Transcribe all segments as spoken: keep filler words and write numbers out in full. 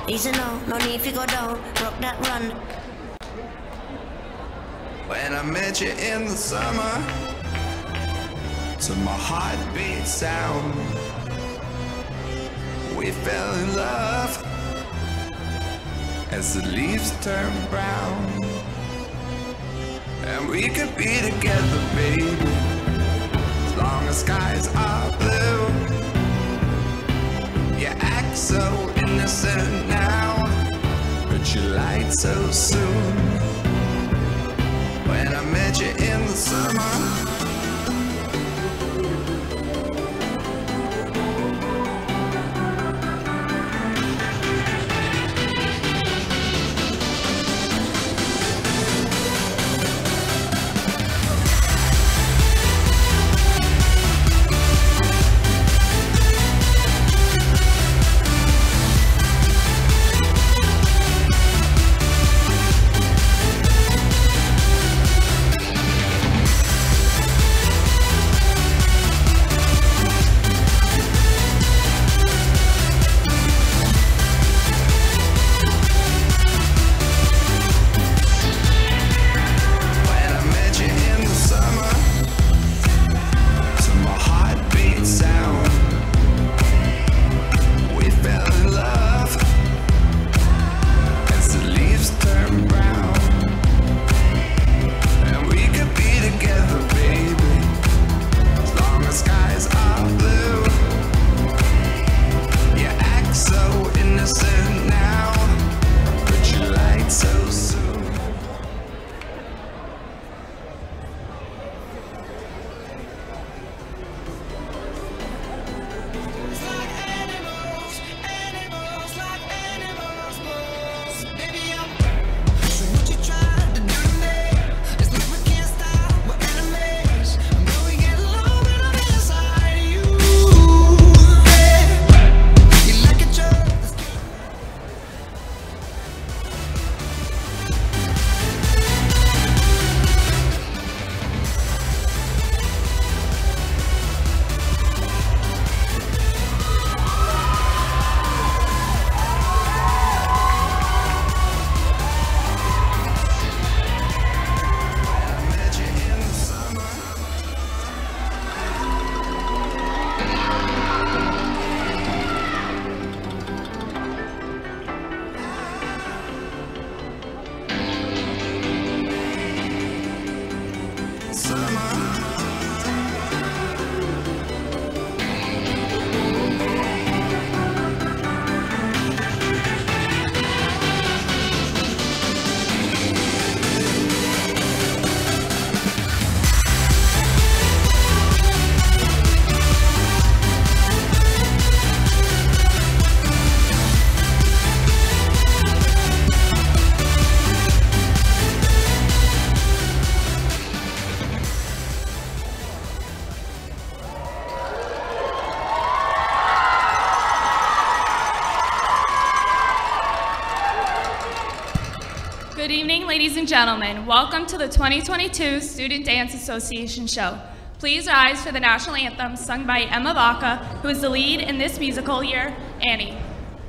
Easy now, no need to go down, rock that run. When I met you in the summer, to my heartbeat sound, we fell in love as the leaves turn brown. And we could be together, baby, as long as skies are blue. You act so innocent now, but you lied so soon. When I met you in the summer, Good evening, ladies and gentlemen. Welcome to the twenty twenty-two Student Dance Association show. Please rise for the national anthem sung by Emma Vaca, who is the lead in this musical year, Annie.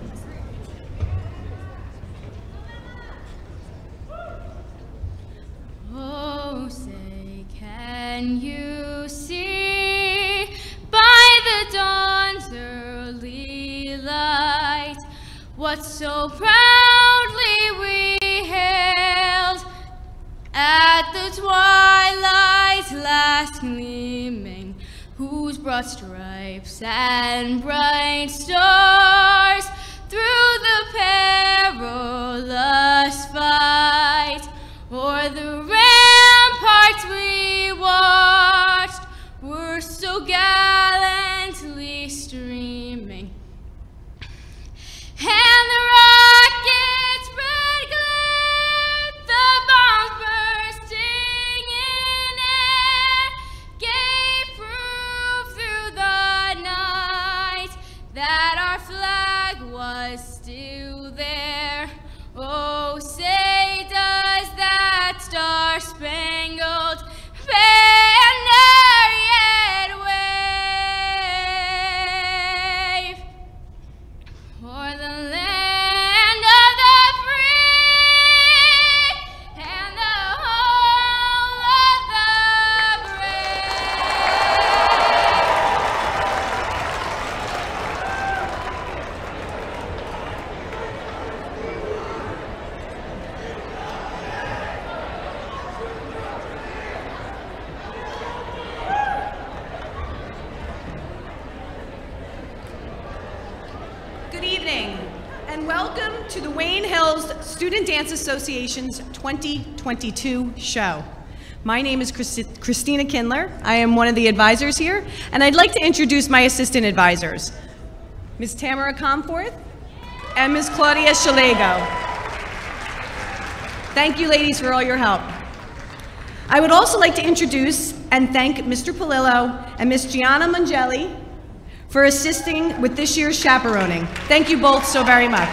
Oh, say, can you see by the dawn's early light what so proudly we hailed at the twilight's last gleaming, whose broad stripes and bright stars through the perilous fight o'er the ramparts we watched were so gallantly streaming, and the rockets' red glare, the bombs bursting in air, gave proof through the night that our flag was still there. Oh, say does that star-spangled banner yet wave o'er the land evening, and welcome to the Wayne Hills Student Dance Association's twenty twenty-two show. My name is Christi- Christina Kindler. I am one of the advisors here, and I'd like to introduce my assistant advisors, Miz Tamara Comforth and Miz Claudia Shalego. Thank you, ladies, for all your help. I would also like to introduce and thank Mister Polillo and Miz Gianna Mangelli for assisting with this year's chaperoning. Thank you both so very much.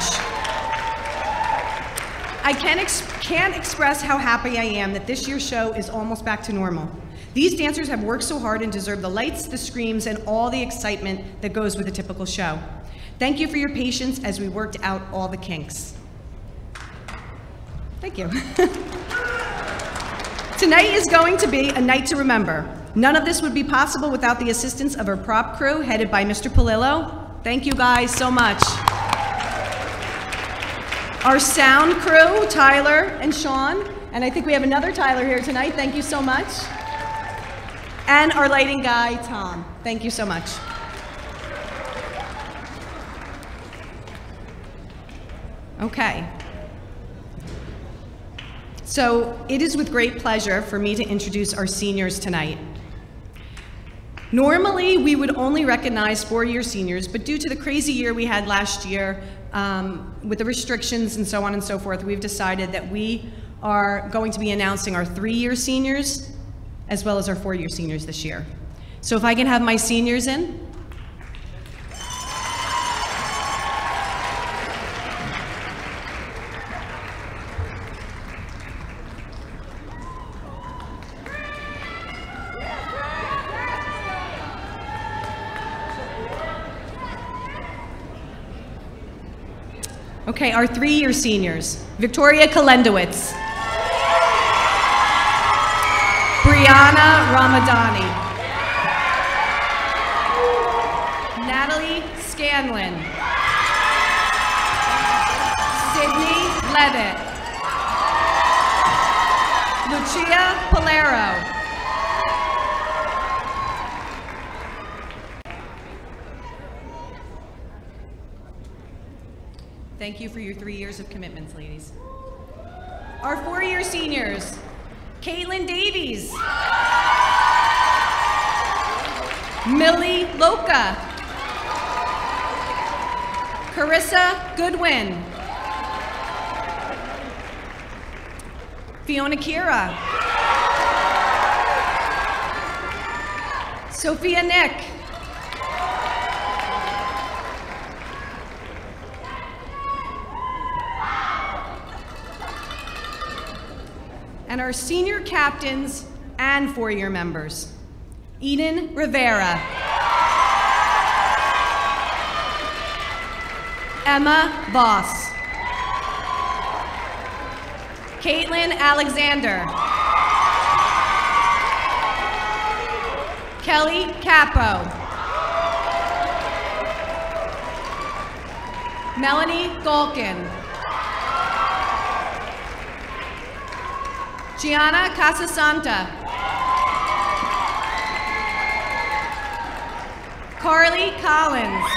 I can ex can't express how happy I am that this year's show is almost back to normal. These dancers have worked so hard and deserve the lights, the screams, and all the excitement that goes with a typical show. Thank you for your patience as we worked out all the kinks. Thank you. Tonight is going to be a night to remember. None of this would be possible without the assistance of our prop crew headed by Mister Polillo. Thank you guys so much. Our sound crew, Tyler and Sean, and I think we have another Tyler here tonight. Thank you so much. And our lighting guy, Tom. Thank you so much. Okay. So it is with great pleasure for me to introduce our seniors tonight. Normally, we would only recognize four-year seniors, but due to the crazy year we had last year, um, with the restrictions and so on and so forth, we've decided that we are going to be announcing our three-year seniors as well as our four-year seniors this year. So if I can have my seniors in. Okay, our three-year seniors. Victoria Kalendowitz. Brianna Ramadani. Natalie Scanlon. Sydney Levitt. Lucia Polero. Thank you for your three years of commitments, ladies. Our four-year seniors, Caitlin Davies, Millie Loca, Carissa Goodwin, Fiona Kira, Sophia Nick, and our senior captains and four-year members, Eden Rivera, Emma Voss, Caitlin Alexander, Kelly Capo, Melanie Golkin, Gianna Casasanta, Carly Collins,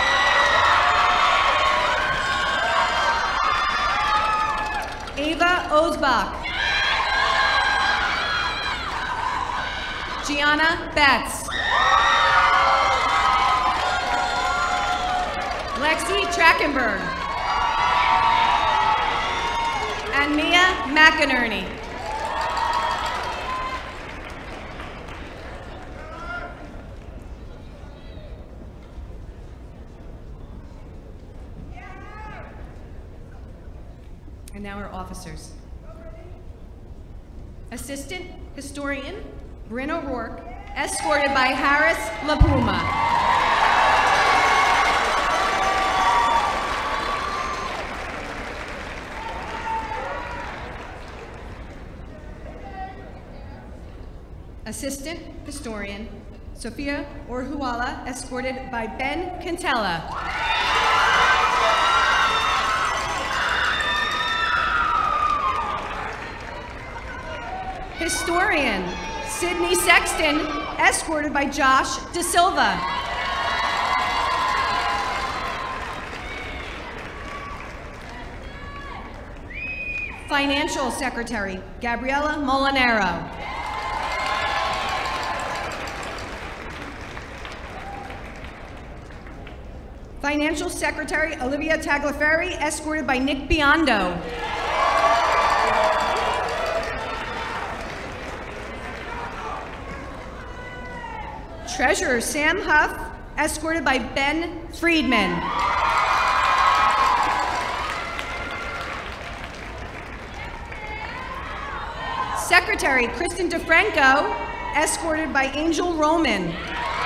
Ava Osbach, Gianna Betts, Lexi Trachtenberg, and Mia McInerney. And now our officers. Assistant Historian Bryn O'Rourke, escorted by Harris LaPuma. Assistant Historian Sophia Orhuala, escorted by Ben Cantella. Historian Sydney Sexton, escorted by Josh De Silva. Financial Secretary, Gabriela Molinero. Financial Secretary, Olivia Tagliaferri, escorted by Nick Biondo. Treasurer, Sam Huff, escorted by Ben Friedman. Secretary, Kristen DeFranco, escorted by Angel Roman.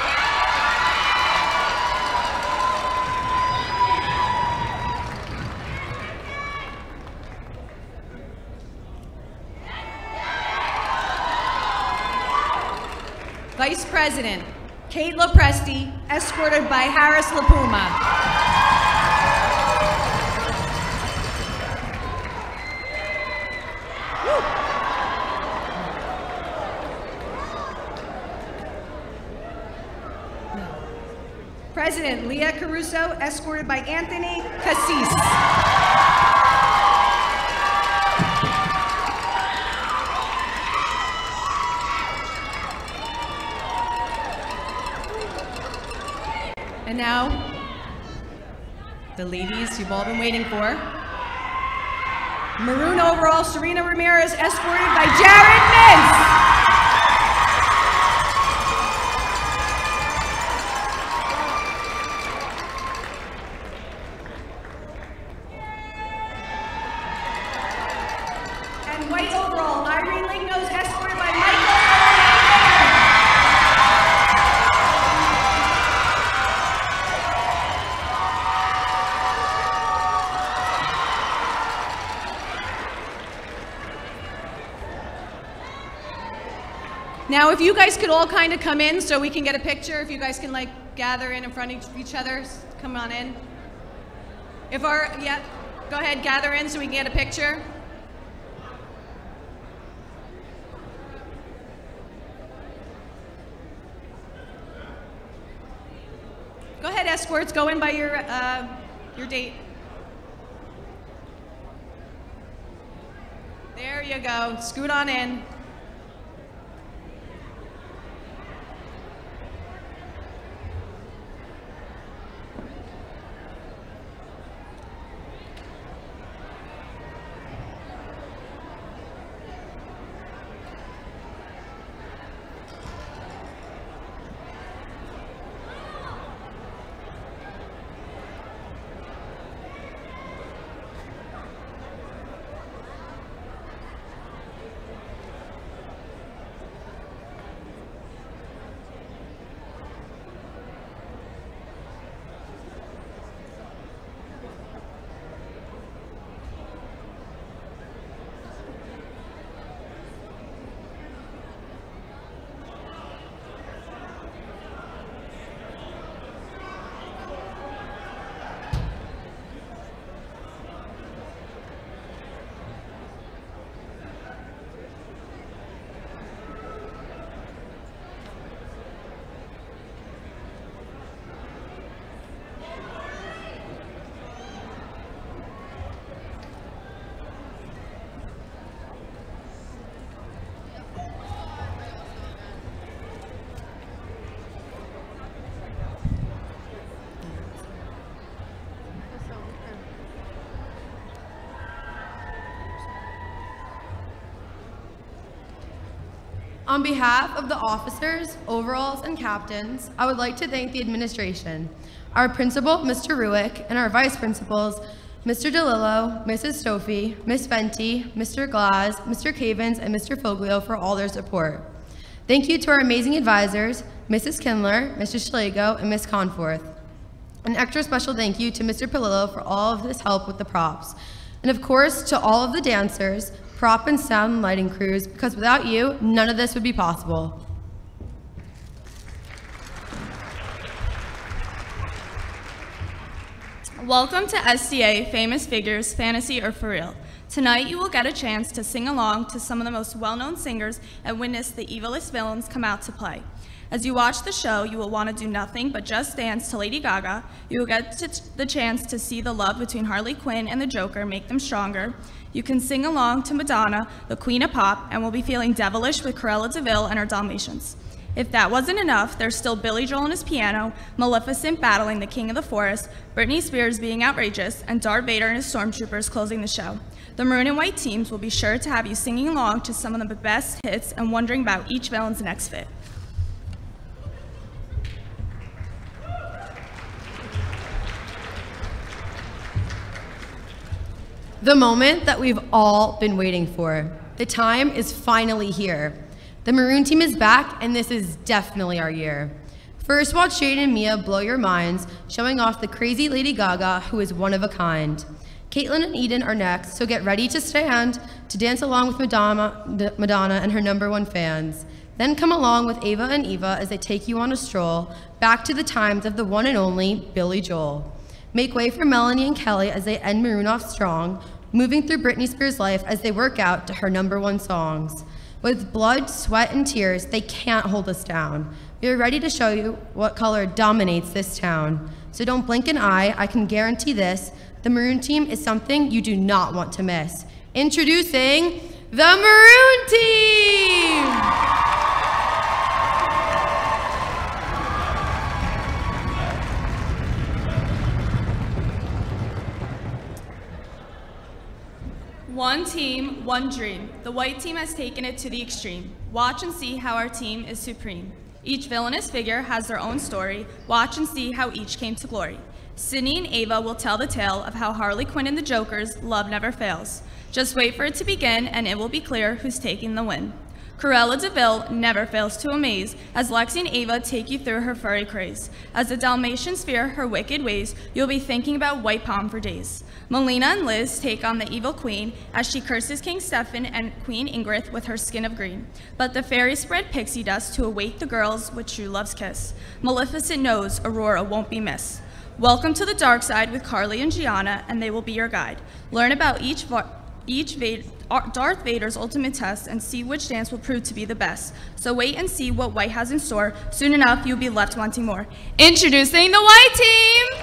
Vice President, Kate Lopresti, escorted by Harris LaPuma. Woo. President Leah Caruso, escorted by Anthony Cassis. And now, the ladies you've all been waiting for. Maroon overall, Serena Ramirez, escorted by Jared Mintz. And white overall, Irene Lignos, escorted by Michael. Now, if you guys could all kind of come in so we can get a picture, if you guys can like gather in in front of each other, come on in. If our, yeah, go ahead, gather in so we can get a picture. Go ahead, escorts, go in by your, uh, your date. There you go, scoot on in. On behalf of the officers, overalls, and captains, I would like to thank the administration, our principal, Mister Ruick, and our vice principals, Mister DeLillo, Missus Stoffy, Miz Venti, Mister Glaz, Mister Cavins, and Mister Foglio for all their support. Thank you to our amazing advisors, Missus Kindler, Mister Schlegel, and Miz Conforth. An extra special thank you to Mister Palillo for all of his help with the props. And of course, to all of the dancers, prop and sound and lighting crews, because without you, none of this would be possible. Welcome to S D A Famous Figures, Fantasy or For Real. Tonight you will get a chance to sing along to some of the most well-known singers and witness the evilest villains come out to play. As you watch the show, you will want to do nothing but just dance to Lady Gaga. You will get to the chance to see the love between Harley Quinn and the Joker make them stronger. You can sing along to Madonna, the Queen of Pop, and will be feeling devilish with Cruella de Vil and her Dalmatians. If that wasn't enough, there's still Billy Joel and his piano, Maleficent battling the King of the Forest, Britney Spears being outrageous, and Darth Vader and his stormtroopers closing the show. The maroon and white teams will be sure to have you singing along to some of the best hits and wondering about each villain's next fit. The moment that we've all been waiting for. The time is finally here. The maroon team is back, and this is definitely our year. First, watch Jaden and Mia blow your minds, showing off the crazy Lady Gaga, who is one of a kind. Caitlin and Eden are next, so get ready to stand to dance along with Madonna, Madonna and her number one fans. Then come along with Ava and Eva as they take you on a stroll back to the times of the one and only Billy Joel. Make way for Melanie and Kelly as they end Maroon off strong, moving through Britney Spears' life as they work out to her number one songs. With blood, sweat, and tears, they can't hold us down. We are ready to show you what color dominates this town. So don't blink an eye, I can guarantee this, the Maroon team is something you do not want to miss. Introducing the Maroon Team! One team, one dream. The white team has taken it to the extreme. Watch and see how our team is supreme. Each villainous figure has their own story. Watch and see how each came to glory. Sydney and Ava will tell the tale of how Harley Quinn and the Joker's love never fails. Just wait for it to begin and it will be clear who's taking the win. Cruella de Vil never fails to amaze as Lexi and Ava take you through her furry craze. As the Dalmatians fear her wicked ways, you'll be thinking about White Palm for days. Melina and Liz take on the evil queen as she curses King Stefan and Queen Ingrid with her skin of green. But the fairies spread pixie dust to await the girls with true love's kiss. Maleficent knows Aurora won't be missed. Welcome to the dark side with Carly and Gianna, and they will be your guide. Learn about each each Va Darth Vader's ultimate test and see which dance will prove to be the best. So wait and see what White has in store. Soon enough, you'll be left wanting more. Introducing the White Team!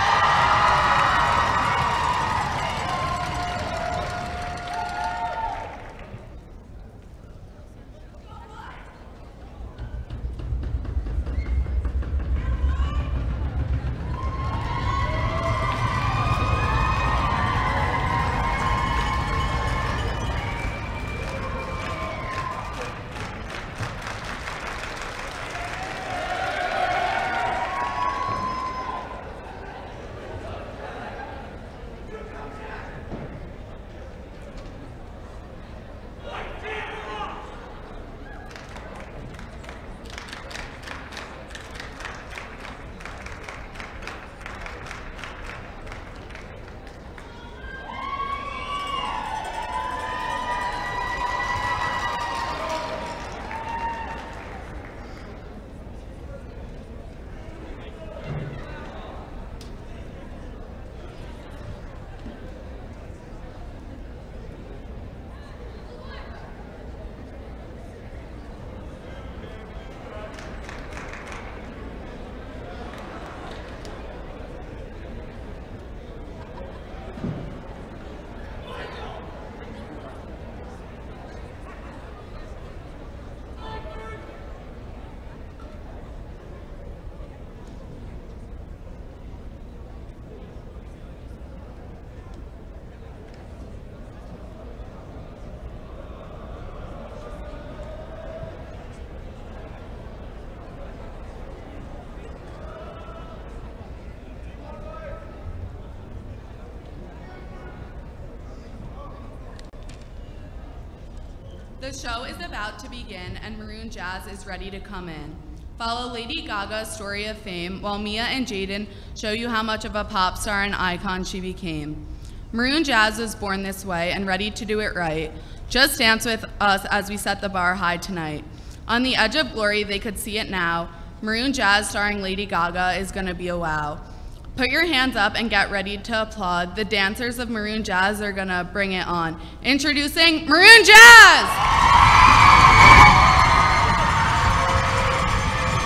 The show is about to begin and Maroon Jazz is ready to come in. Follow Lady Gaga's story of fame while Mia and Jaden show you how much of a pop star and icon she became. Maroon Jazz was born this way and ready to do it right. Just dance with us as we set the bar high tonight. On the edge of glory, they could see it now. Maroon Jazz starring Lady Gaga is gonna be a wow. Put your hands up and get ready to applaud. The dancers of Maroon Jazz are gonna bring it on. Introducing Maroon Jazz!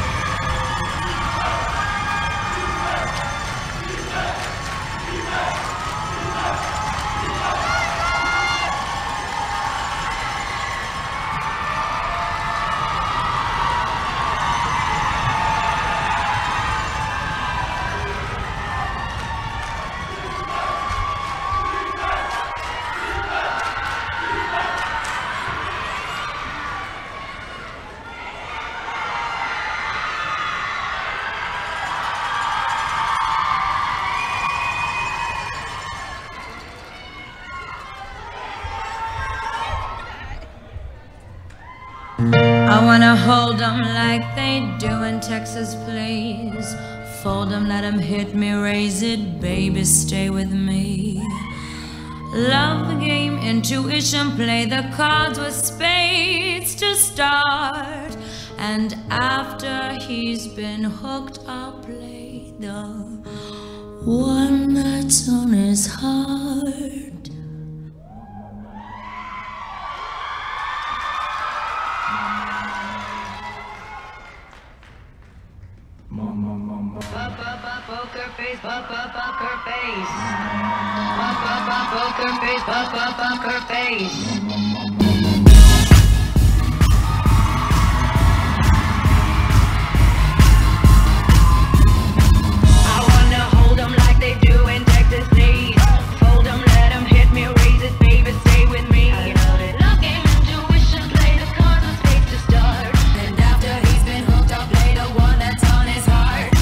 I wanna hold them like they do in Texas, please. Fold them, let them hit me, raise it, baby, stay with me. Love the game, intuition, play the cards with spades to start. And after he's been hooked, I'll play the one that's on his heart. Poker face, poker face. Poker face, poker face. I wanna hold them like they do in Texas, please. Fold them, let them hit me, raise it, baby, stay with me. Love game, intuition, play the cards with spades to start. And after he's been hooked, I'll play the one that's on his heart.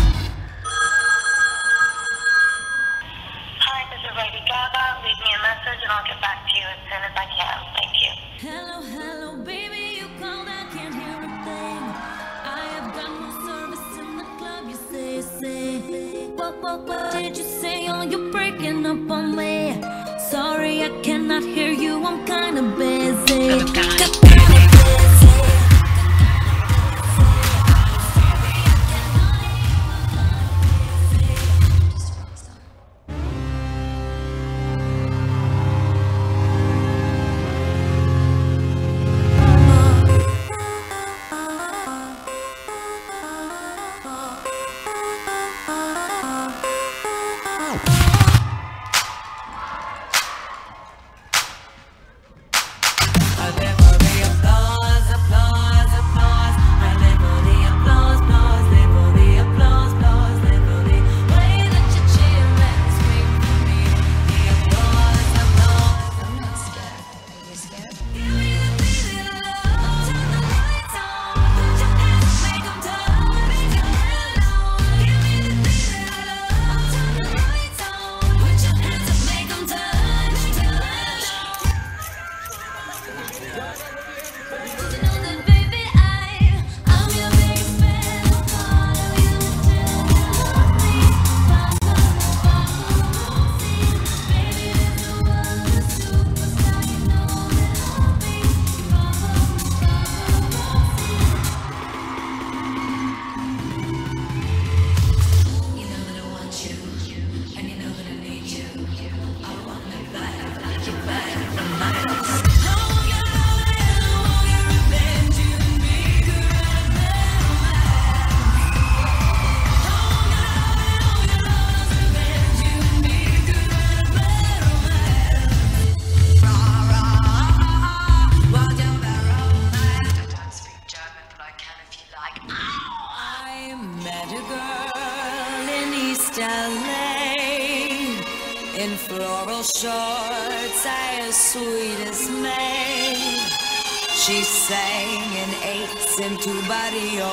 Hi, this is Lady Gaga. Leave me a message and I'll get back to you as soon as I can. Thank you. Hello, hello, baby, you called, I can't hear a thing. I have got no service in the club, you say, say. What, what, what did you say? Oh, you're breaking up on me. Sorry, I cannot hear you, I'm kinda busy. In floral shorts, as sweet as May. She sang in eights in two barrio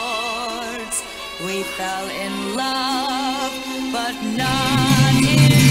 chords. We fell in love, but not in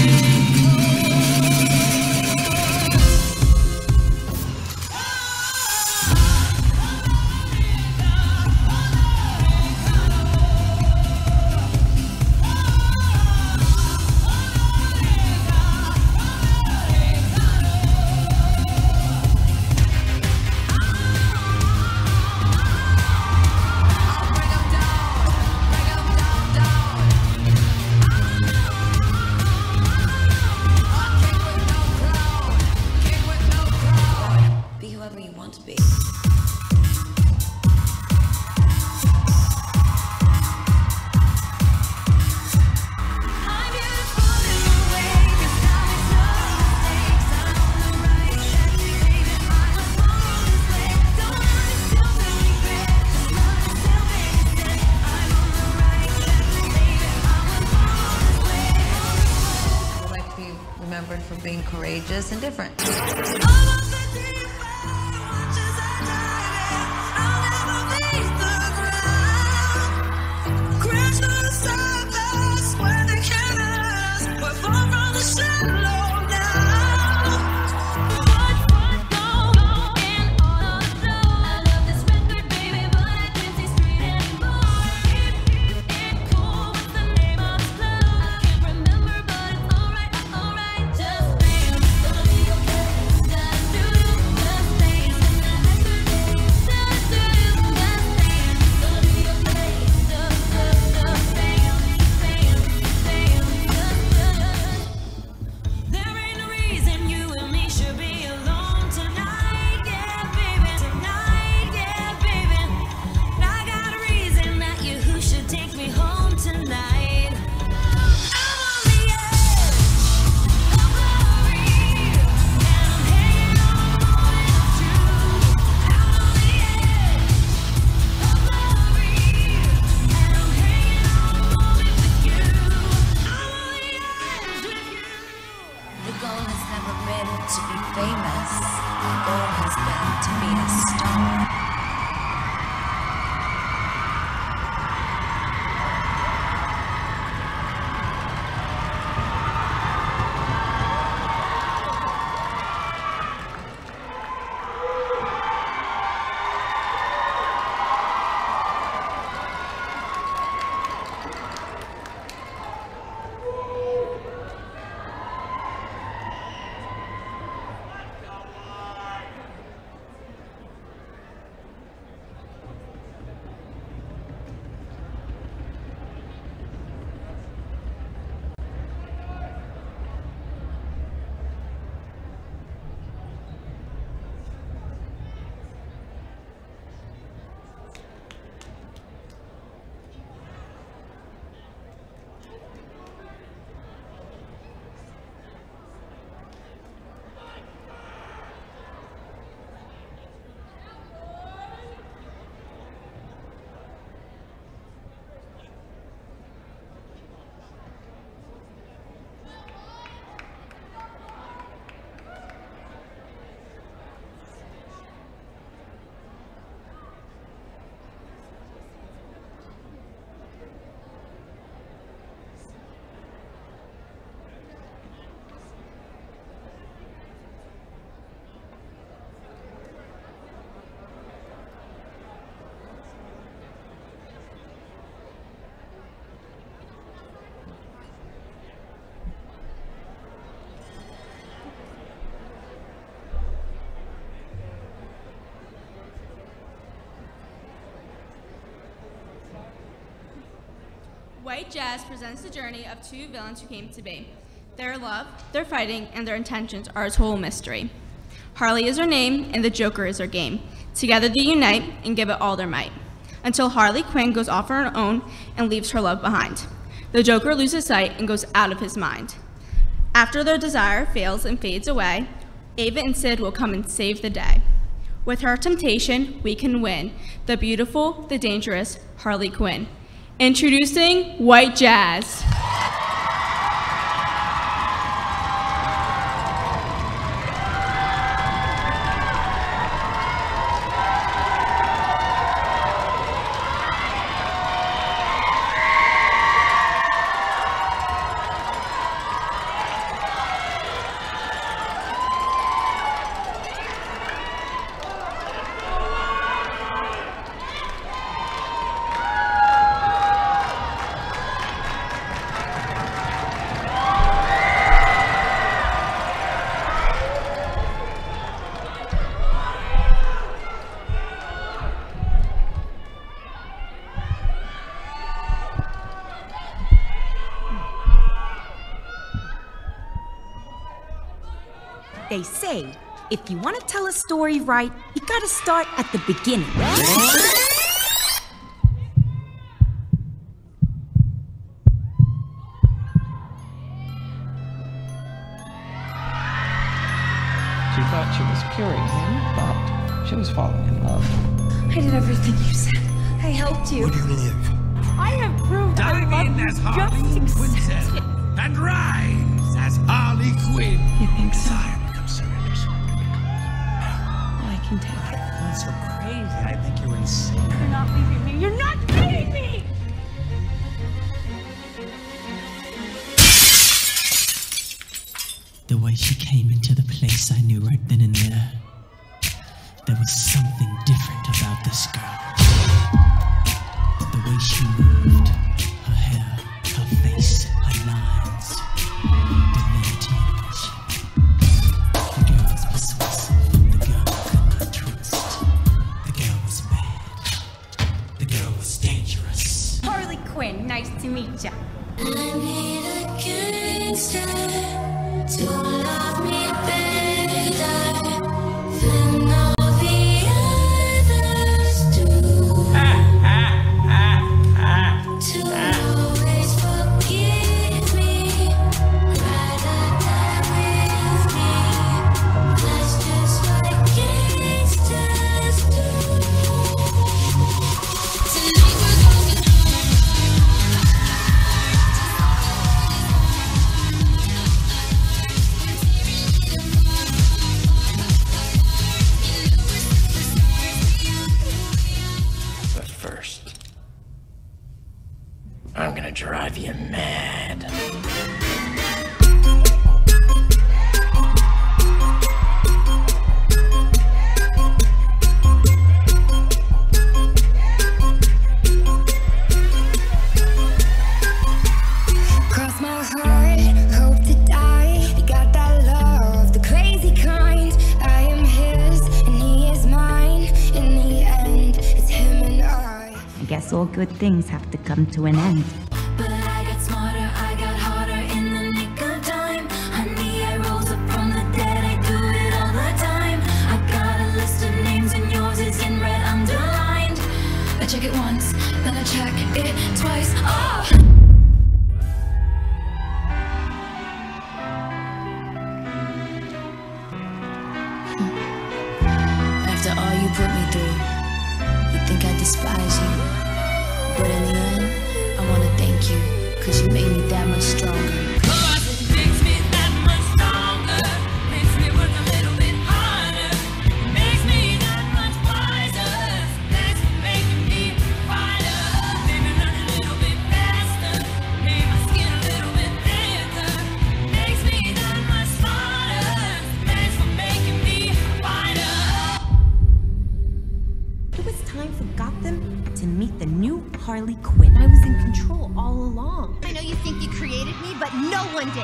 for being courageous and different. I love this record, baby. goal has never been to be famous. My goal has been to be a star. White Jazz presents the journey of two villains who came to be. Their love, their fighting, and their intentions are a total mystery. Harley is her name, and the Joker is her game. Together they unite and give it all their might, until Harley Quinn goes off on her own and leaves her love behind. The Joker loses sight and goes out of his mind. After their desire fails and fades away, Ava and Sid will come and save the day. With her temptation, we can win. The beautiful, the dangerous Harley Quinn. Introducing White Jazz. They say, if you want to tell a story right, you gotta start at the beginning. She thought she was curing him, but she was falling in love. I did everything you said. I helped you. Where do you live? I have proved Dive I in love as you. Harley Just Quinn accept said, it. and rise as Harley Quinn. You think so? Desire becomes surrender, surrender becomes. Oh, I can take it. That's so crazy. I think you're insane. You're not leaving me. You're not leaving me! The way she came into the place, I knew right then and there. There was something different about this girl. The way she moved, her hair, her face, her lines, divinity in motion. The girl was persuasive, the girl I could not trust. The girl was bad, the girl was dangerous. Harley Quinn, nice to meet ya. I need a gangster to love me better than all the others do. To always forgive me, rather die with me. That's just what gangsters do. Tonight we're going home. drive you mad. Cross my heart, hope to die. You got that love, the crazy kind. I am his and he is mine. In the end, it's him and I. I guess all good things have to come to an end. But I got smarter, I got harder in the nick of time. Honey, I rose up from the dead, I do it all the time. I got a list of names and yours is in red underlined. I check it once, then I check it twice. Oh! After all you put me through, you think I despise you. But in the end, I wanna thank you, cause you made me that much stronger. Makes me that much stronger. Makes me work a little bit harder. Makes me that much wiser. Thanks for making me fighter. Made me run a little bit faster. Made my skin a little bit thicker. Makes me that much smarter. Thanks for making me fighter. It was time for Gotham to meet the new Harley Quinn. I was in control all along. I know you think you created me, but no one did.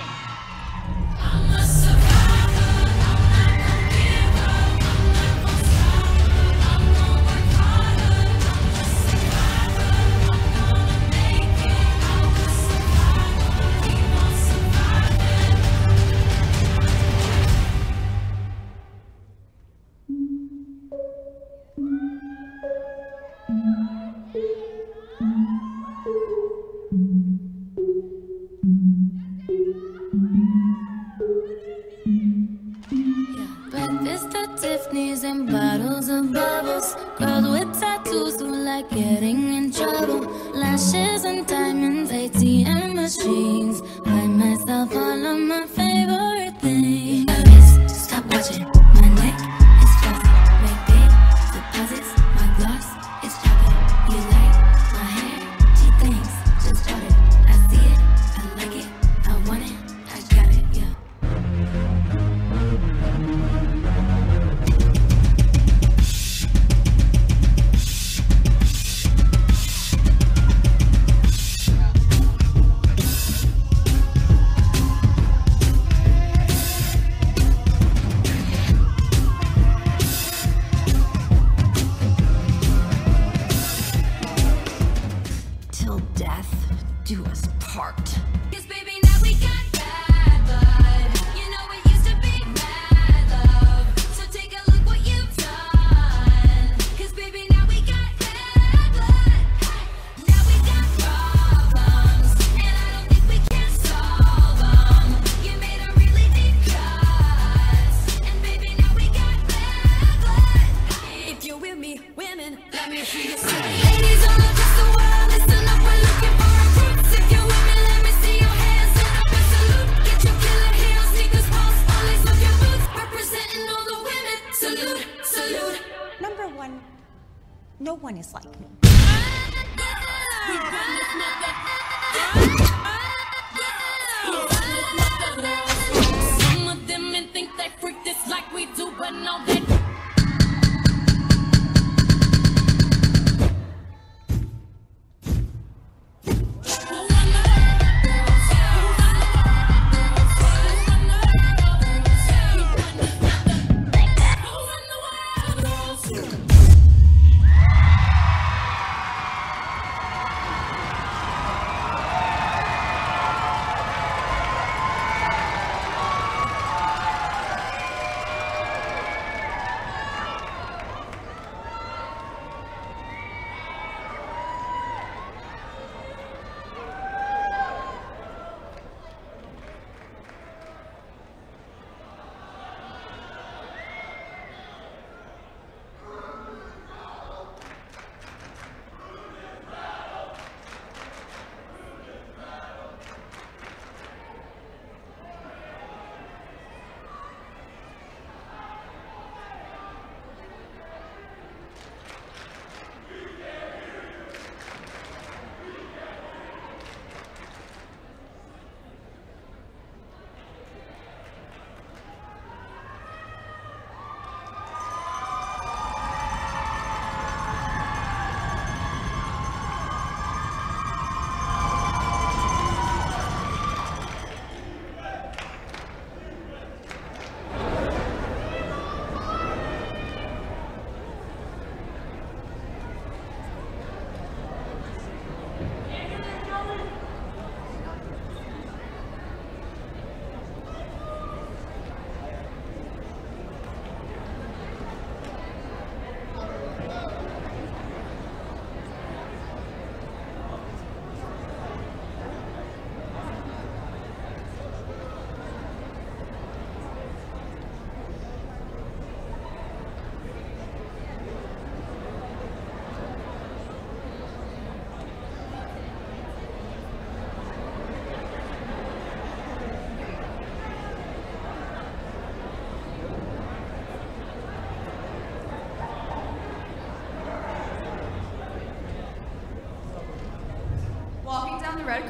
Breakfast at Tiffany's and bottles of bubbles. Girls with tattoos who like getting in trouble. Lashes and diamonds, A T M machines. Buy myself all of my favorite things. Just stop watching. My neck is fuzzy. Make big deposits. My gloss is chocolate. You like my hair? She thinks just bought it. I see it. I like it. I want it. I got it. Yeah. Till death do us part. Cause baby, now we got bad blood. You know it used to be mad love. So take a look what you've done. Cause baby, now we got bad blood. Now we got problems. And I don't think we can solve them. You made a really deep cut. And baby, now we got bad blood. If you're with me, women, let me hear you say. Ladies all across the world, listen up, we're looking for recruits. If you're with me, let me see your hands. Send up a salute. Get your killer heels, sneakers, pulse, all lace up your boots. Representing all the women. Salute, salute. Number one, no one is like me. We run this mother. Some of them men think they freak this like we do, but no, they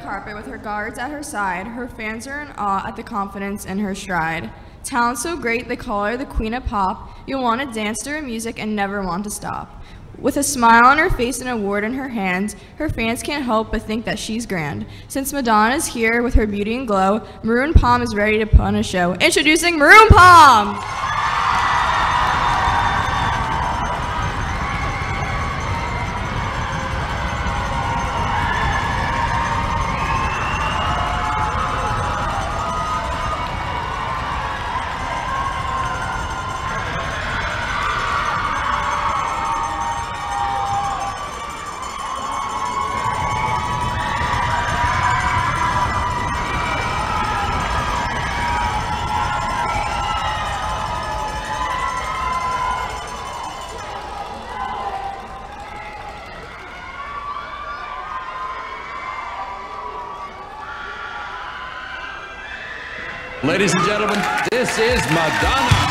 carpet with her guards at her side. Her fans are in awe at the confidence in her stride. Talent so great they call her the queen of pop. You'll want to dance to her music and never want to stop. With a smile on her face and an award in her hand, her fans can't help but think that she's grand. Since Madonna is here with her beauty and glow, Maroon Palm is ready to put on a show. Introducing Maroon Palm! Ladies and gentlemen, this is Madonna.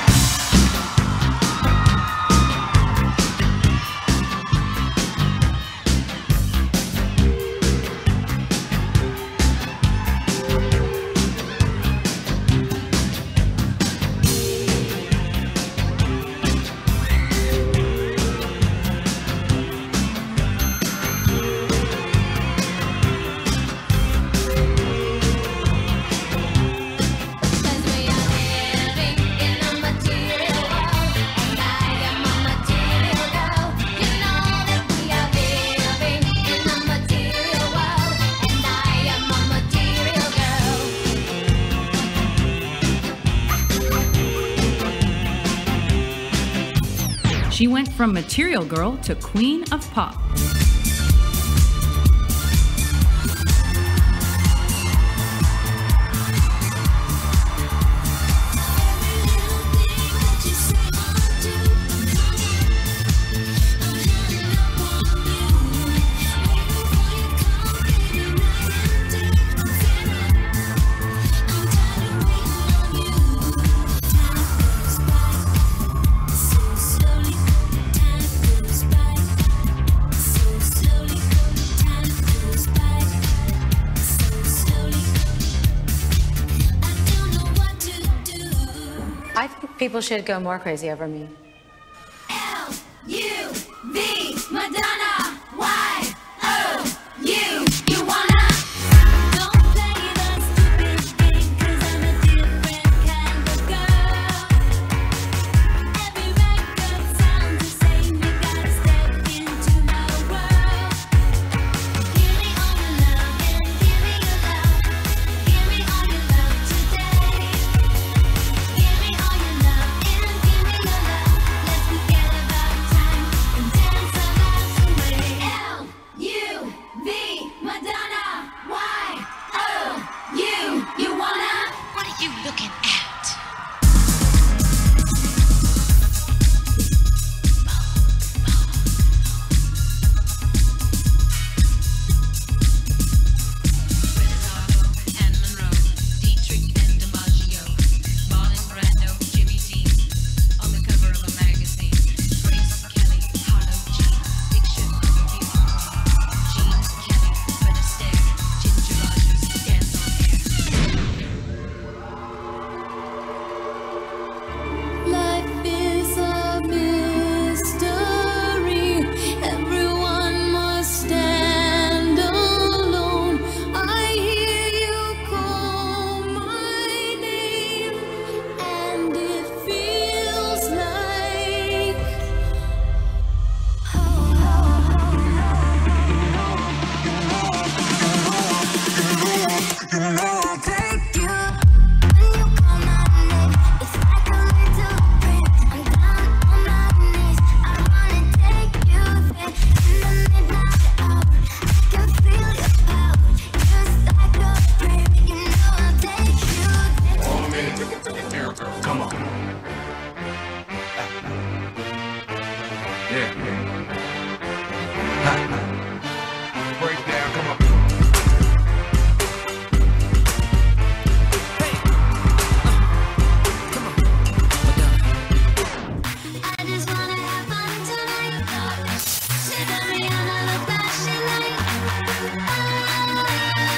She went from material girl to queen of pop. I think people should go more crazy over me. L U V Madonna. Y O U. You wanna? Don't play that stupid game, 'cause I'm a different kind of girl. Every record sounds the same. You gotta step into my world. Give me all your love and give me your love. Give me all your love today. Give me all your love and give me your love. Let's forget about time and dance our lives away. L U V Madonna. Y O U. You wanna? What are you looking at? Life is a mystery. Everyone must stand alone. I hear you call my name, and it feels like I'll take you. When you call my name, it's like a little break. I'm down on my knees. I wanna take you there. In the midnight hour, I can feel your power. Just like a prayer, you know I'll take you there. Come on. Yeah. Break down, come on. I just wanna have fun tonight. Sit on me on a look flashing light.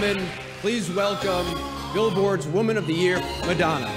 gentlemen, please welcome Billboard's Woman of the Year, Madonna.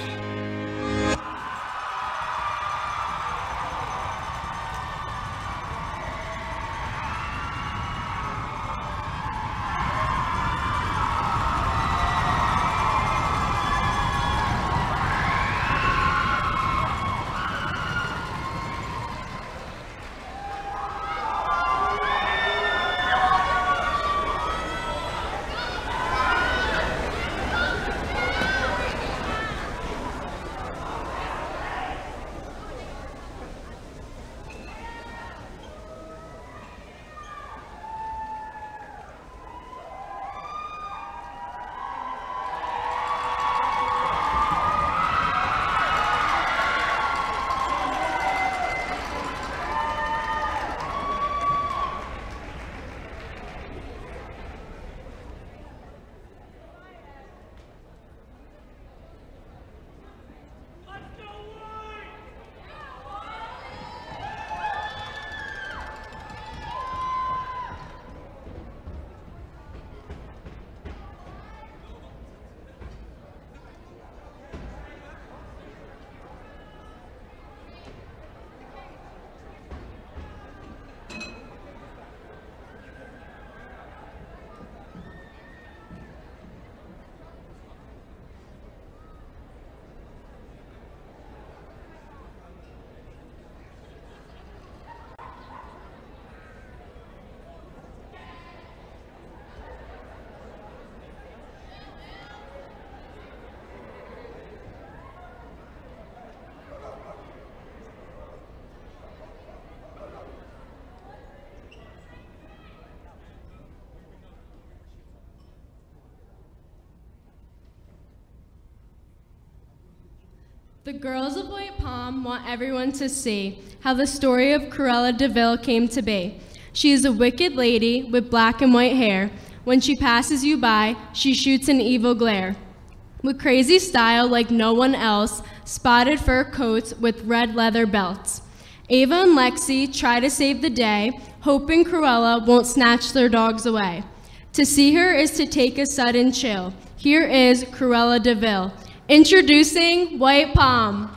The girls of White Palm want everyone to see how the story of Cruella de Vil came to be. She is a wicked lady with black and white hair. When she passes you by, she shoots an evil glare. With crazy style like no one else, spotted fur coats with red leather belts. Ava and Lexi try to save the day, hoping Cruella won't snatch their dogs away. To see her is to take a sudden chill. Here is Cruella de Vil. Introducing White Palm.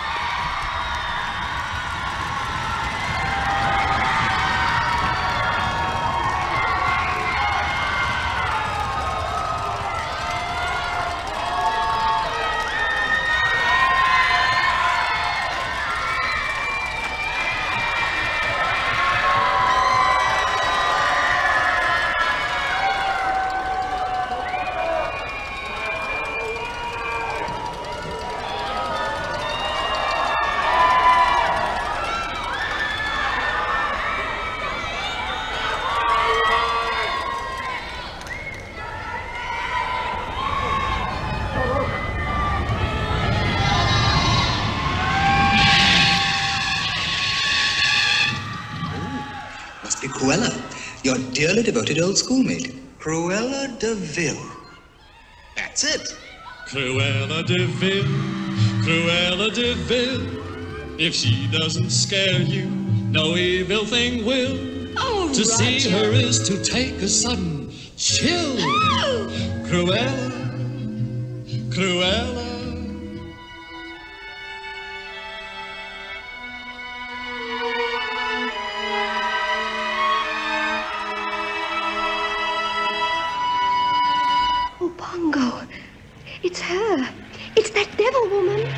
Cruella, your dearly devoted old schoolmate, Cruella de Vil. That's it. Cruella de Vil, Cruella de Vil. If she doesn't scare you, no evil thing will. Oh, to see Roger. her is to take a sudden chill. Oh. Cruella, Cruella. Oh, Pongo. It's her. It's that devil woman.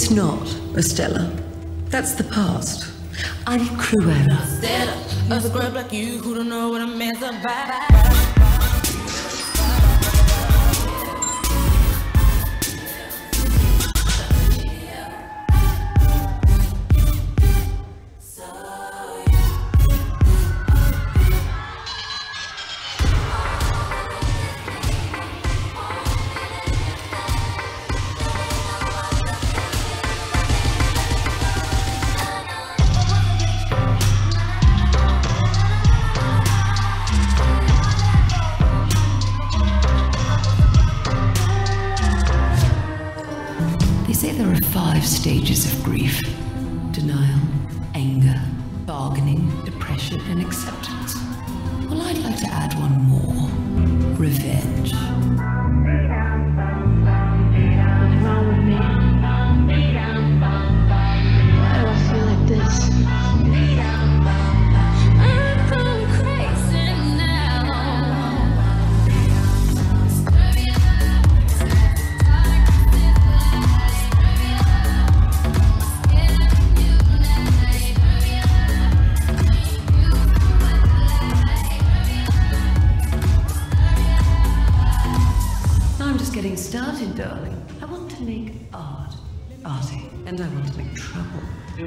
It's not, Estella. That's the past. I'm Cruella. A scrub like you who don't know what a man's about. There are five stages of grief: denial, anger, bargaining, depression, and acceptance. Well, I'd like to add one more: revenge. What's wrong with me? Why do I feel like this? I'm going crazy now. Getting started, darling. I want to make art arty, and I want to make trouble.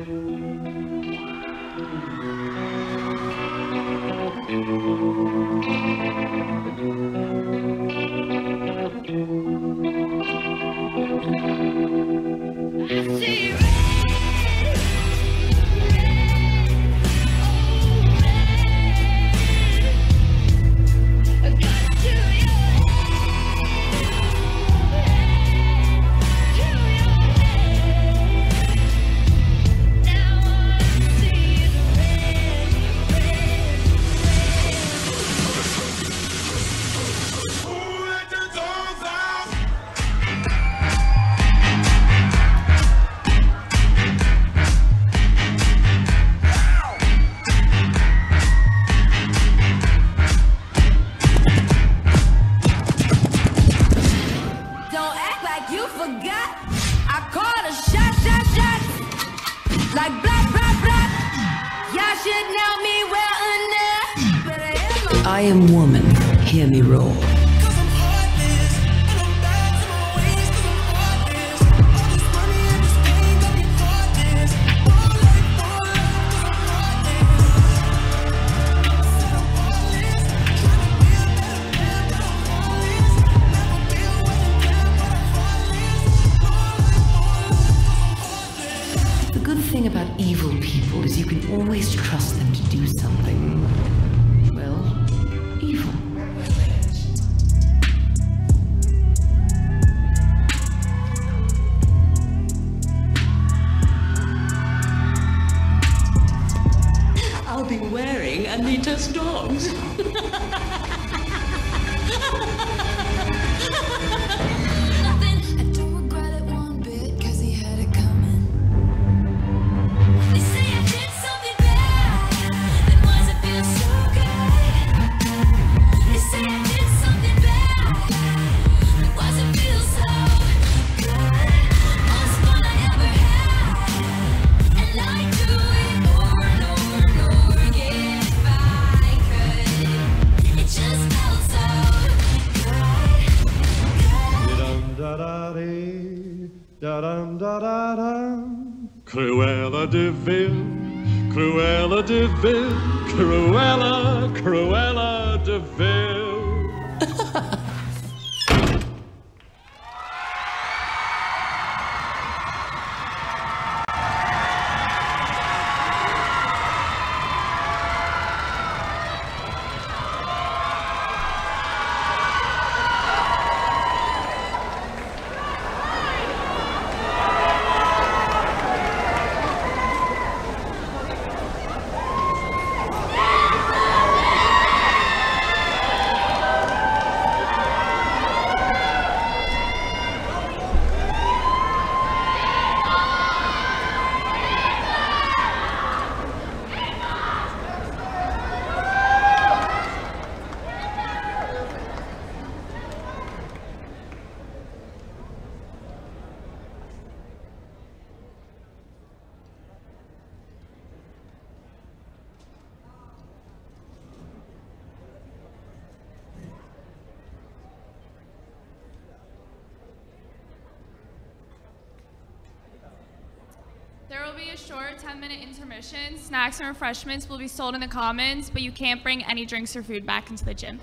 I am woman, hear me roar. The good thing about evil people is you can always trust them to do something, well, evil. I'll be wearing Anita's dogs. Cruella de Vil, Cruella de Vil, Cruella, Cruella de Vil. be a short ten minute intermission. Snacks and refreshments will be sold in the commons, but you can't bring any drinks or food back into the gym.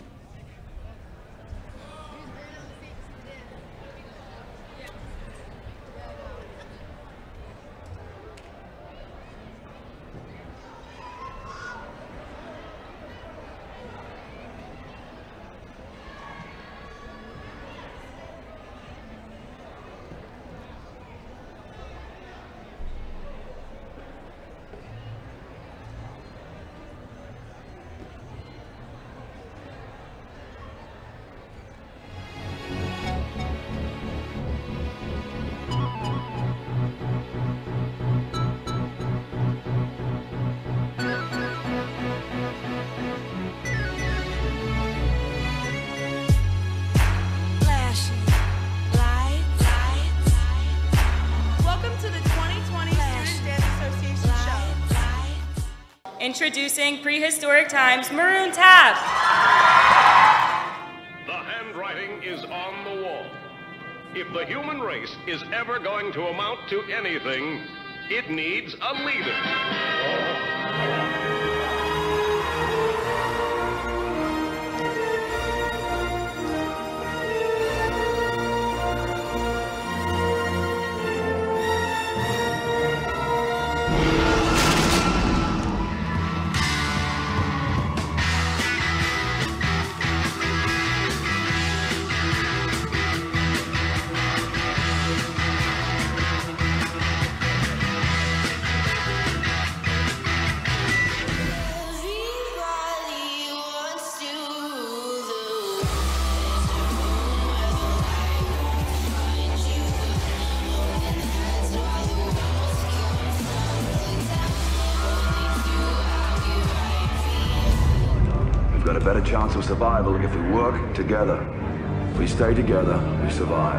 Introducing Prehistoric Times Maroon Tab. The handwriting is on the wall. If the human race is ever going to amount to anything, it needs a leader. Got a better chance of survival if we work together. If we stay together, we survive.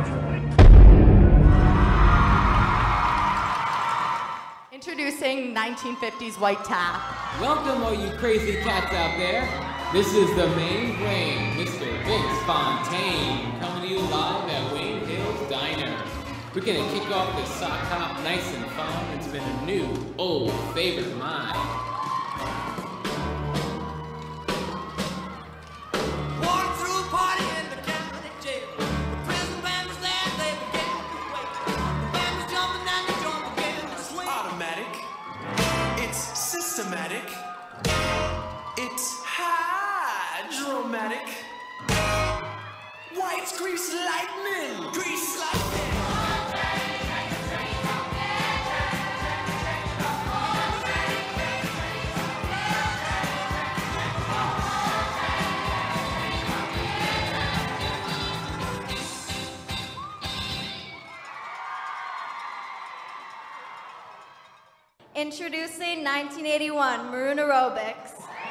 Introducing nineteen fifties White Tap. Welcome, all you crazy cats out there. This is the main brain, Mister Vince Fontaine, coming to you live at Wayne Hills Diner. We're gonna kick off this sock hop nice and fun. It's been a new, old favorite of mine. Systematic. It's hydromatic. White grease lightning. Grease lightning. Introducing nineteen eighty-one Maroon Aerobics.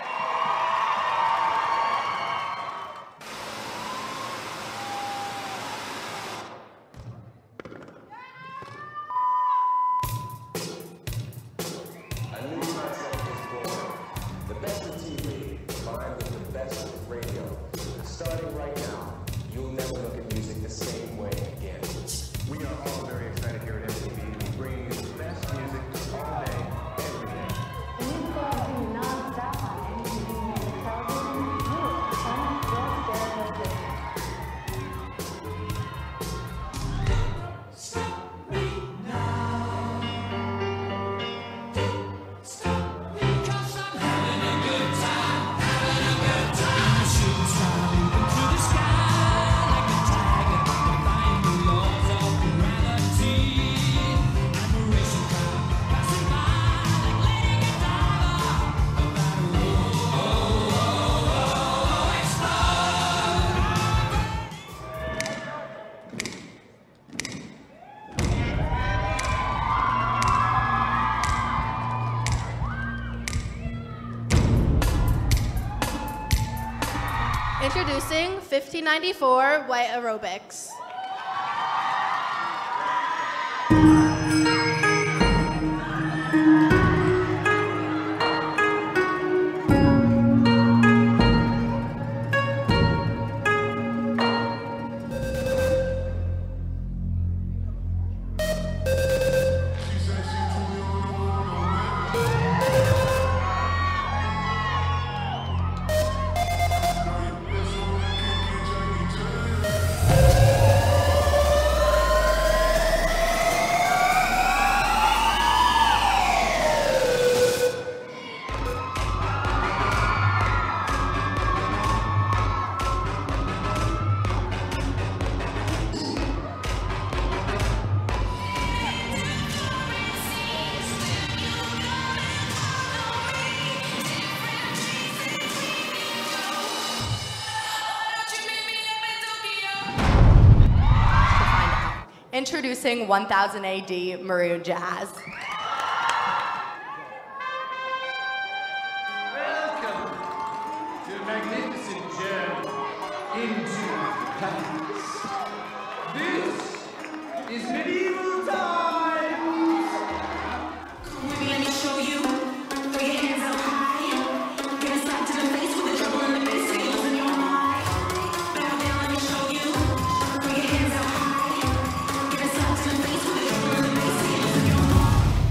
I knew myself was born. The best of T V, combined with the best of radio. Starting right now, you'll never look at music the same way again. We are all very excited here at M T V to be bringing you the best music all day, every day. And you've got to be non-stop on M T V music television. You are just stereotypical. Stop me now. Stop me, 'cause I'm having a good time, having a good time. Shooting star leaping through the sky like a tiger, defying the laws of gravity. Admiration crowd passing by like Lady Godiva. About a whoa, whoa, whoa, Introducing fifteen ninety-four White Aerobics. She said she told me on the Introducing one thousand A D Maroon Jazz. Welcome to a magnificent journey into the past. This is medieval times. Maybe let me show you. Throw your hands up high. Get a slap to the face with the trouble in the bass. So you're losing your mind. Bow down, let me show you. Throw your hands up high. Get a slap to the face with the trouble in the bass. So you're losing your mind.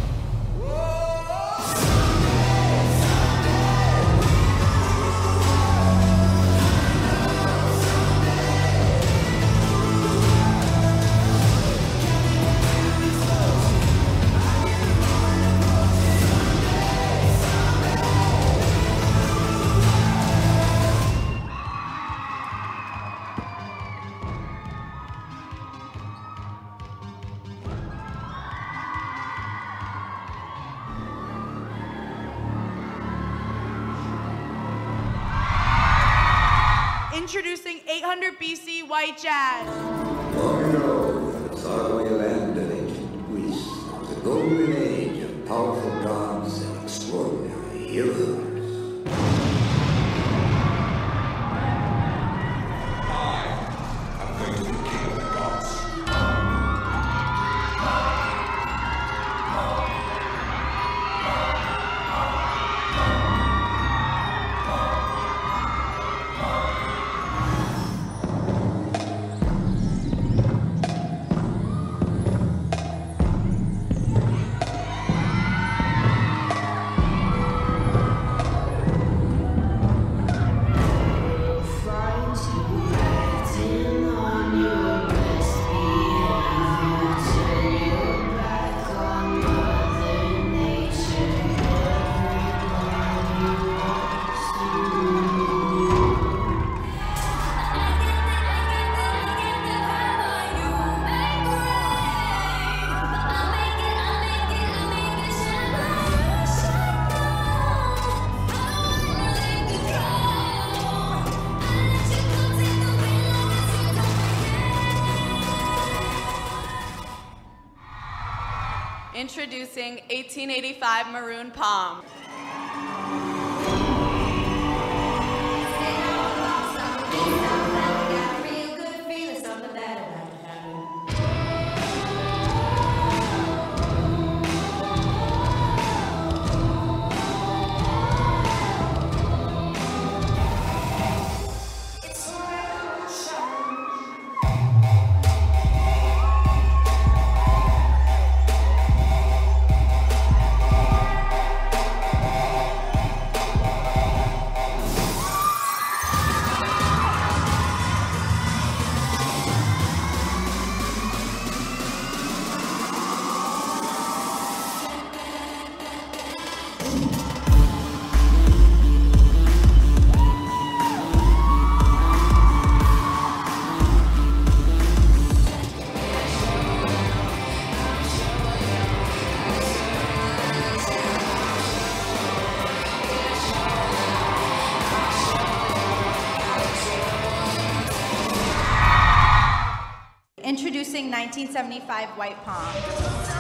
Introducing eight hundred B C white jazz. Long ago, in the faraway land of ancient Greece, was a golden age of powerful gods and extraordinary heroes. Introducing eighteen eighty-five Maroon Palm. Introducing nineteen seventy-five White Palm.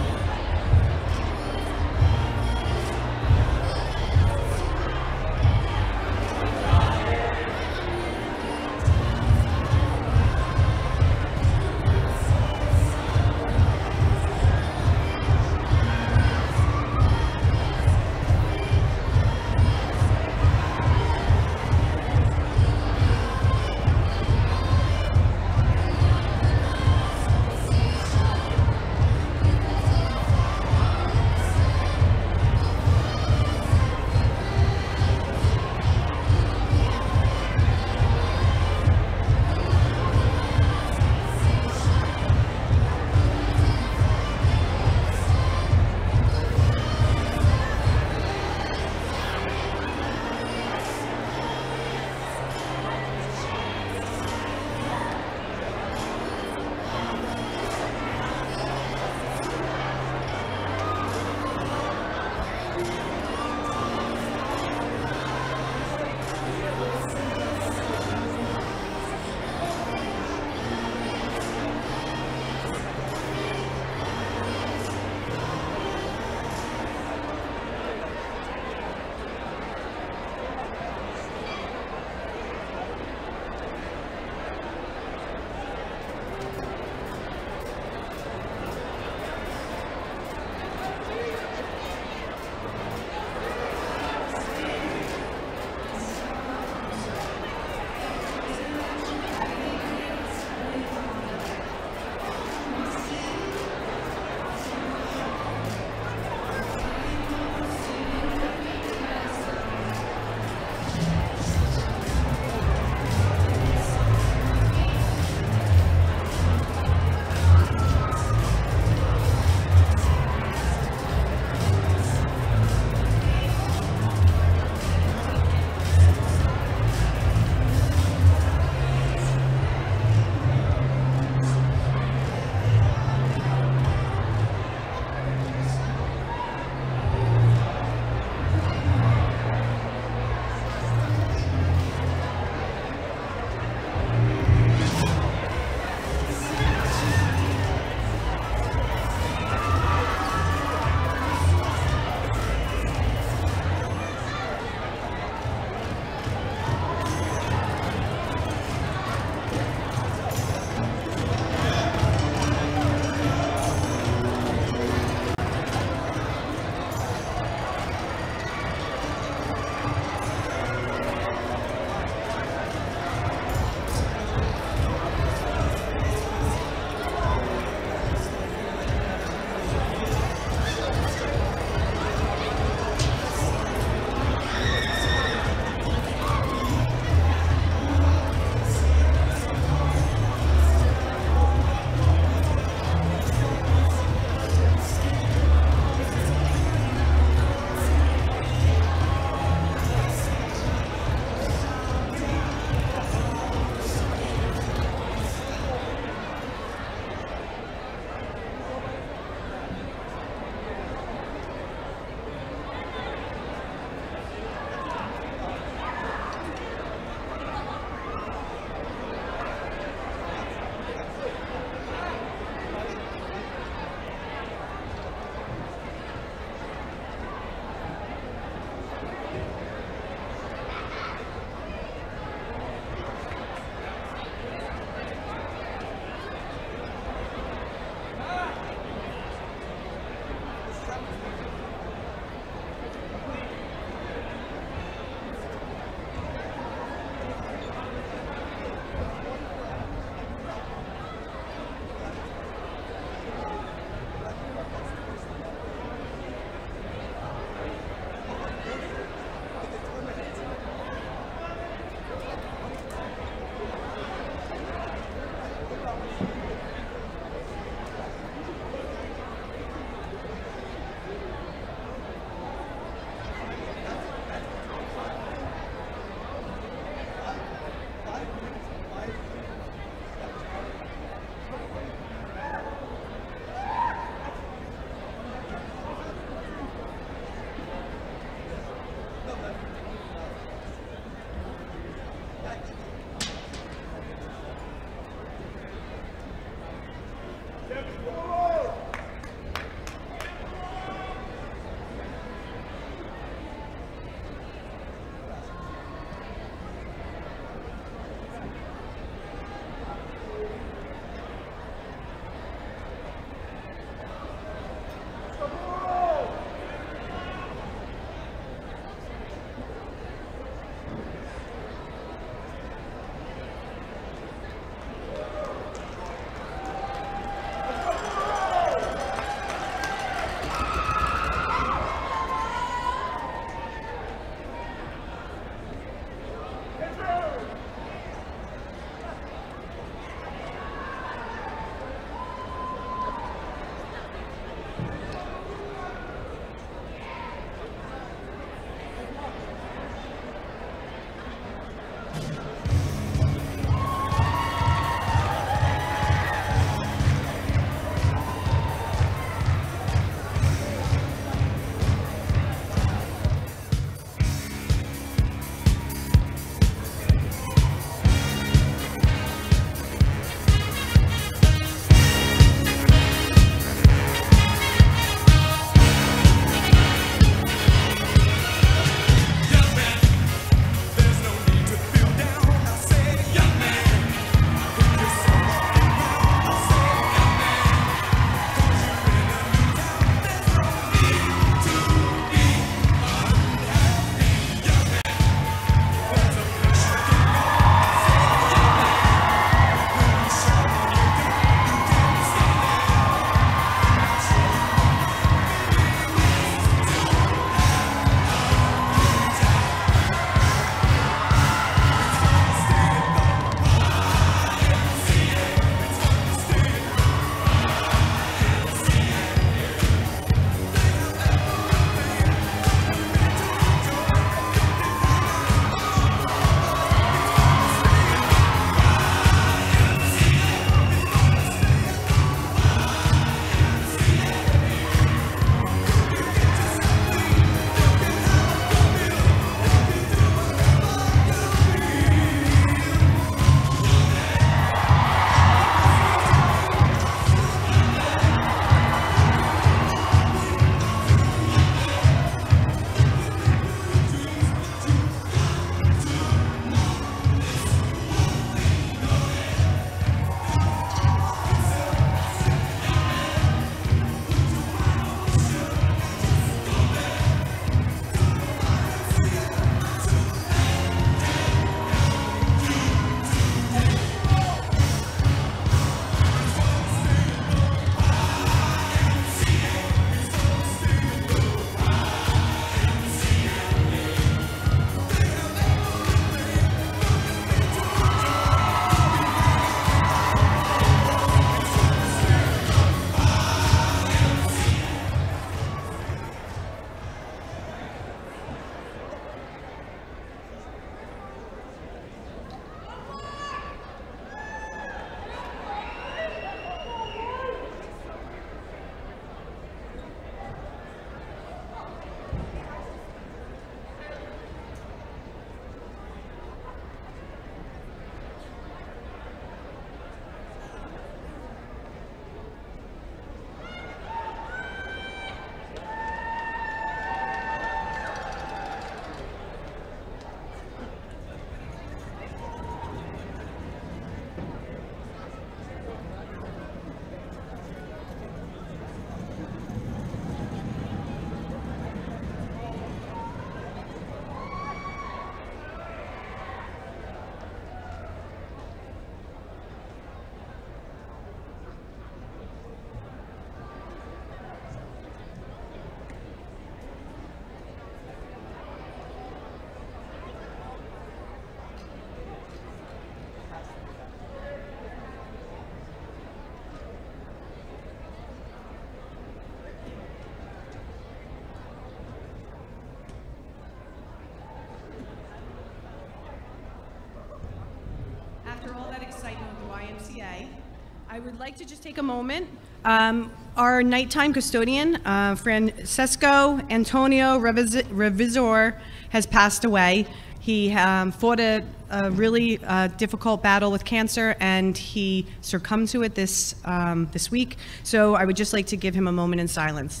M C A. I would like to just take a moment. Um, our nighttime custodian, uh, Francesco Antonio Revis Revisor, has passed away. He um, fought a, a really uh, difficult battle with cancer, and he succumbed to it this, um, this week. So I would just like to give him a moment in silence.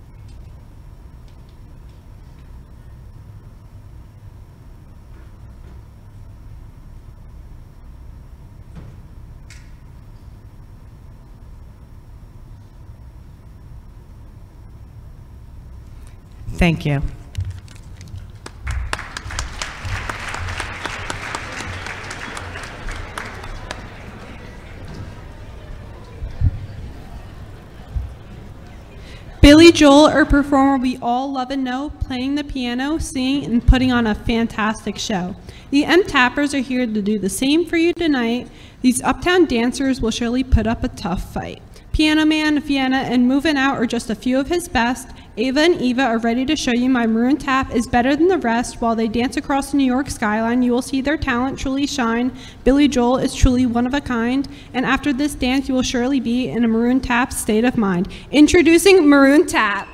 Thank you. Billy Joel, our performer we all love and know, playing the piano, singing, and putting on a fantastic show. The M Tappers are here to do the same for you tonight. These uptown dancers will surely put up a tough fight. Piano Man, Vienna, and Moving Out are just a few of his best. Ava and Eva are ready to show you my maroon tap is better than the rest. While they dance across the New York skyline, you will see their talent truly shine. Billy Joel is truly one of a kind. And after this dance, you will surely be in a maroon tap state of mind. Introducing Maroon Tap.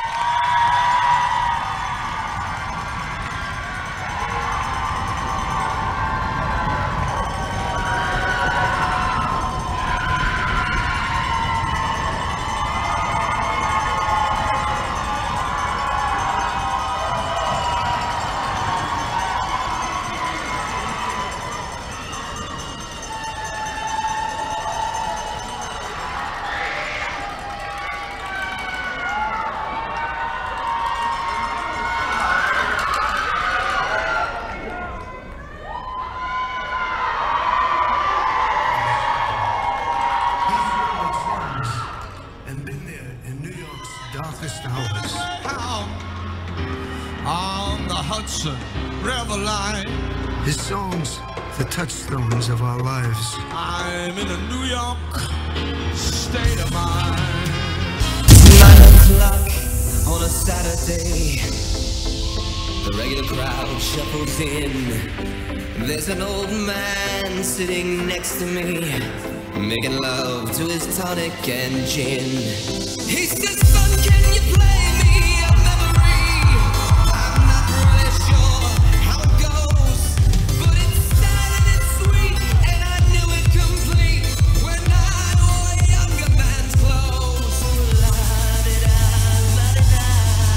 His songs, the touchstones of our lives. I'm in a New York state of mind. Nine o'clock on a Saturday. The regular crowd shuffles in. There's an old man sitting next to me, making love to his tonic and gin. He says, son, can you play me a memory? I'm not really sure how it goes, but it's sad and it's sweet, and I knew it complete when I wore a younger man's clothes. La-di-da, la-di-da,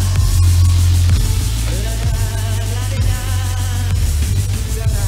la-di-da, la-di-da.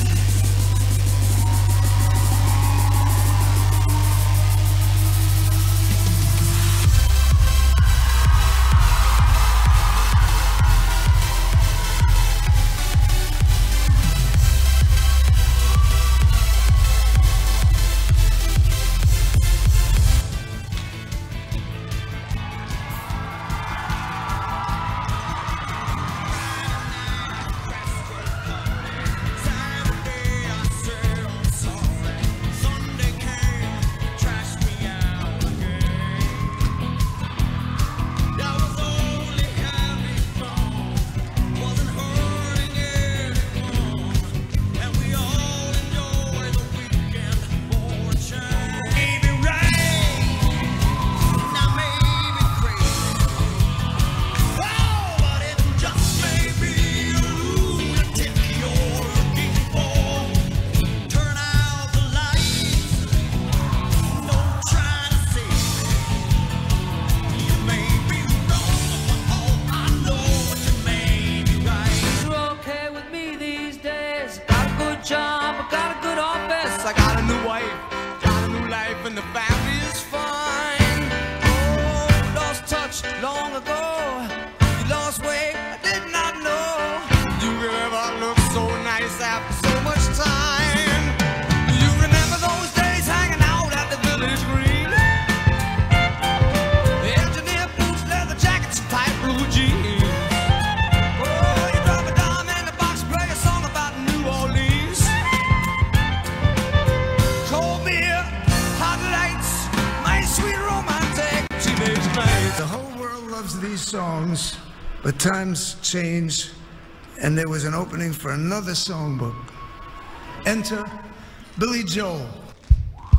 Songs, but times change, and there was an opening for another songbook. Enter Billy Joel.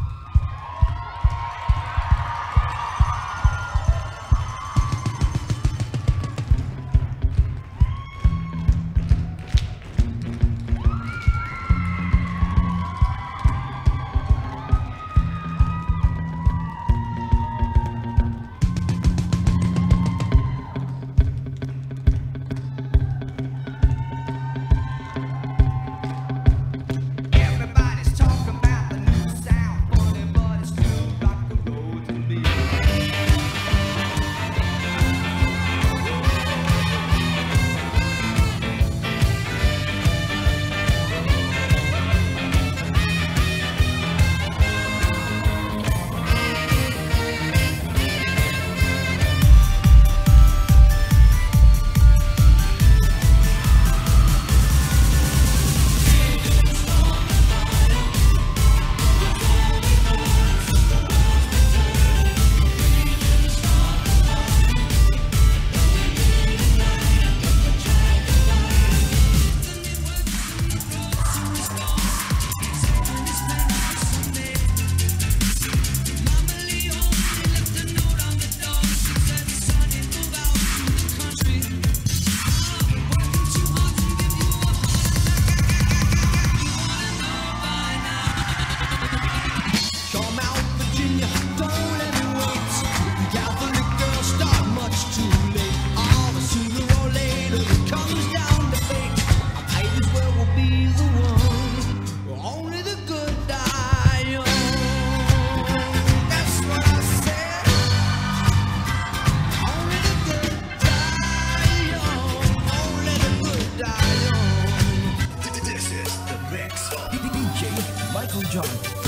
Michael John.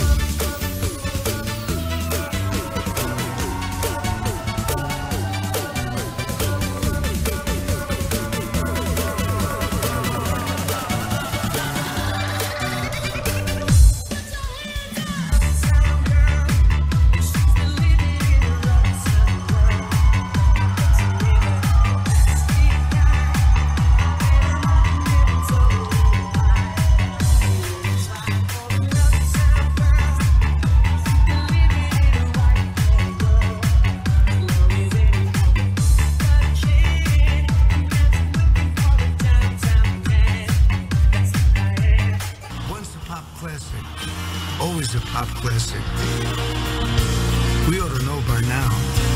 Always a pop classic. We ought to know by now.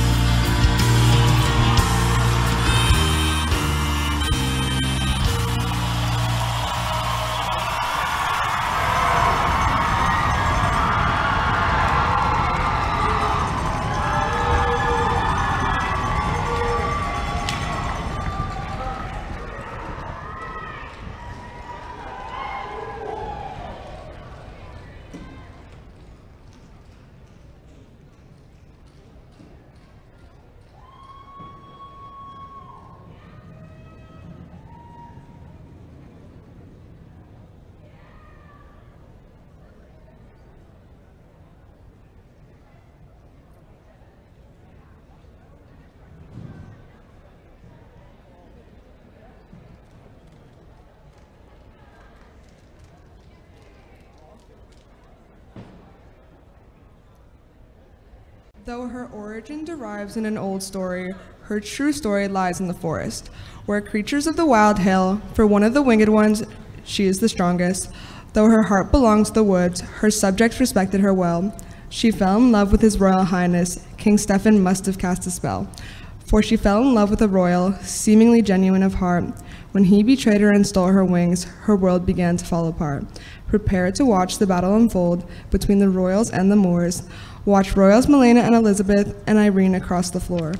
Though her origin derives in an old story, her true story lies in the forest, where creatures of the wild hail. For one of the winged ones, she is the strongest. Though her heart belongs to the woods, her subjects respected her well. She fell in love with his royal highness. King Stephen must have cast a spell, for she fell in love with a royal, seemingly genuine of heart. When he betrayed her and stole her wings, her world began to fall apart. Prepare to watch the battle unfold between the royals and the Moors. Watch Royals Milena and Elizabeth and Irene across the floor.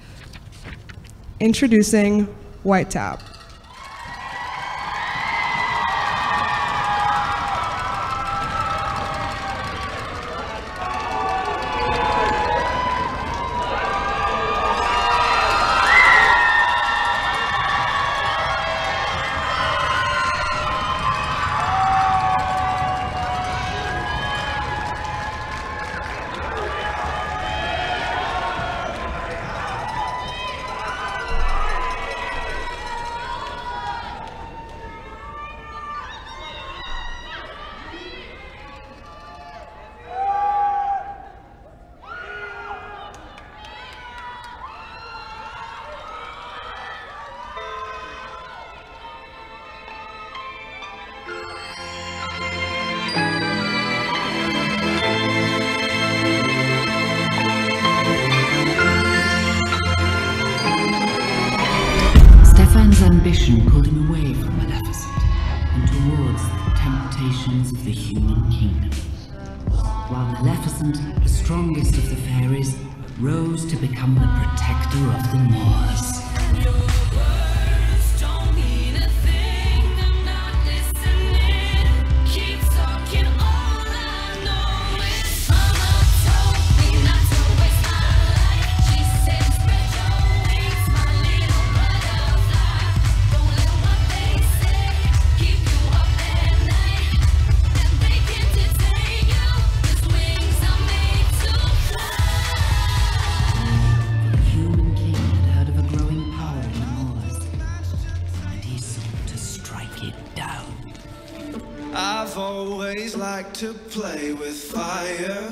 Introducing White Tap. Stefan's ambition pulled him away from Maleficent and towards the temptations of the human kingdom, while Maleficent, the strongest of the fairies, rose to become the protector of the Moors. I've always liked to play with fire.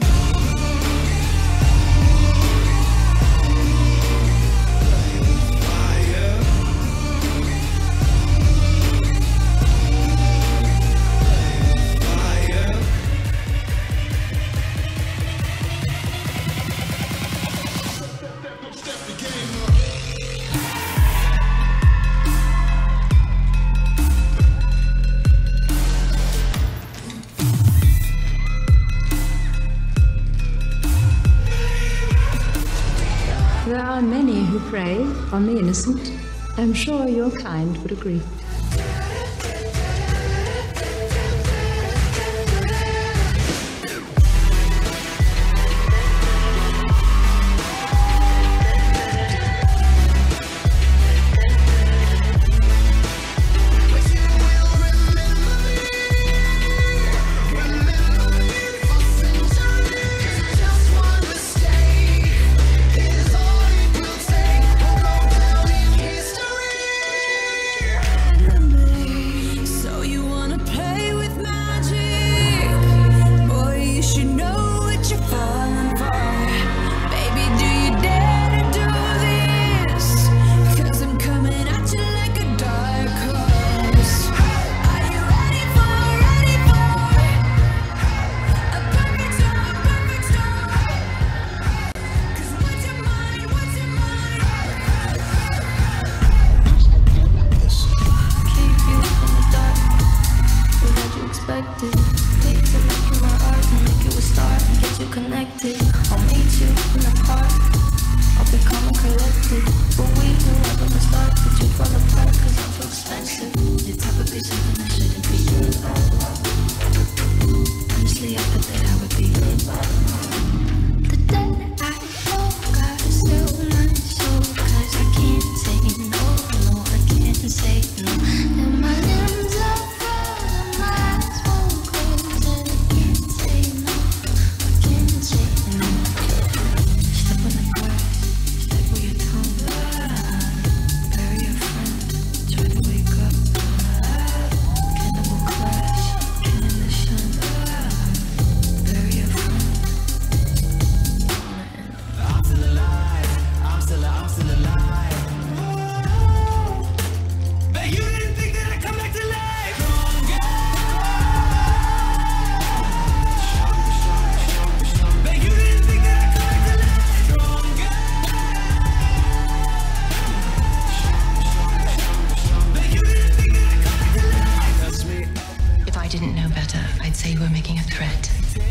There are many who prey on the innocent. I'm sure your kind would agree.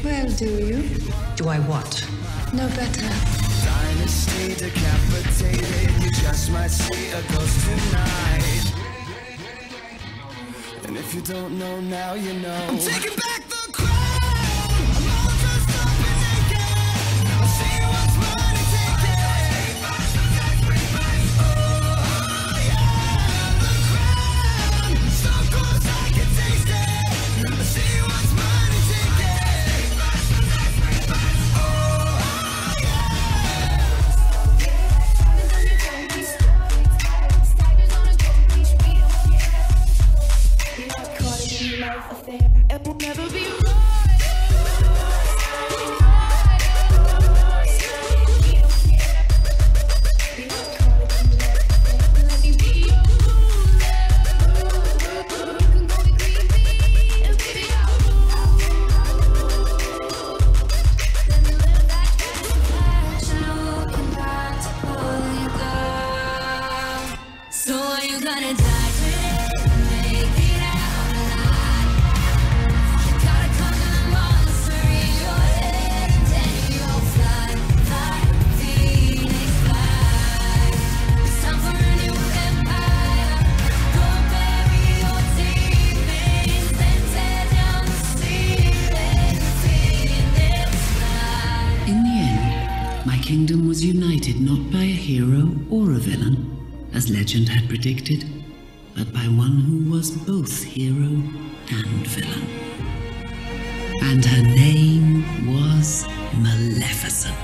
Well, do you? Do I what? No better. Dynasty decapitated, you just might see a ghost tonight. And if you don't know now, you know. I'm taking back the crown. I'm all dressed up and naked. I'll see what's mine and take it. Oh, yeah, the crown. So close I can taste it. I'll see what's mine and take it. Oh, It will never be right. So are you gonna die today? Make it out alive. You gotta conquer the monster in your head, and then you'll fly, fly, Phoenix fly. It's time for a new empire. Go bury your demons, then tear down the ceiling, Phoenix fly. In the end, my kingdom was united not by a hero or a villain, as legend had predicted, but by one who was both hero and villain. And her name was Maleficent.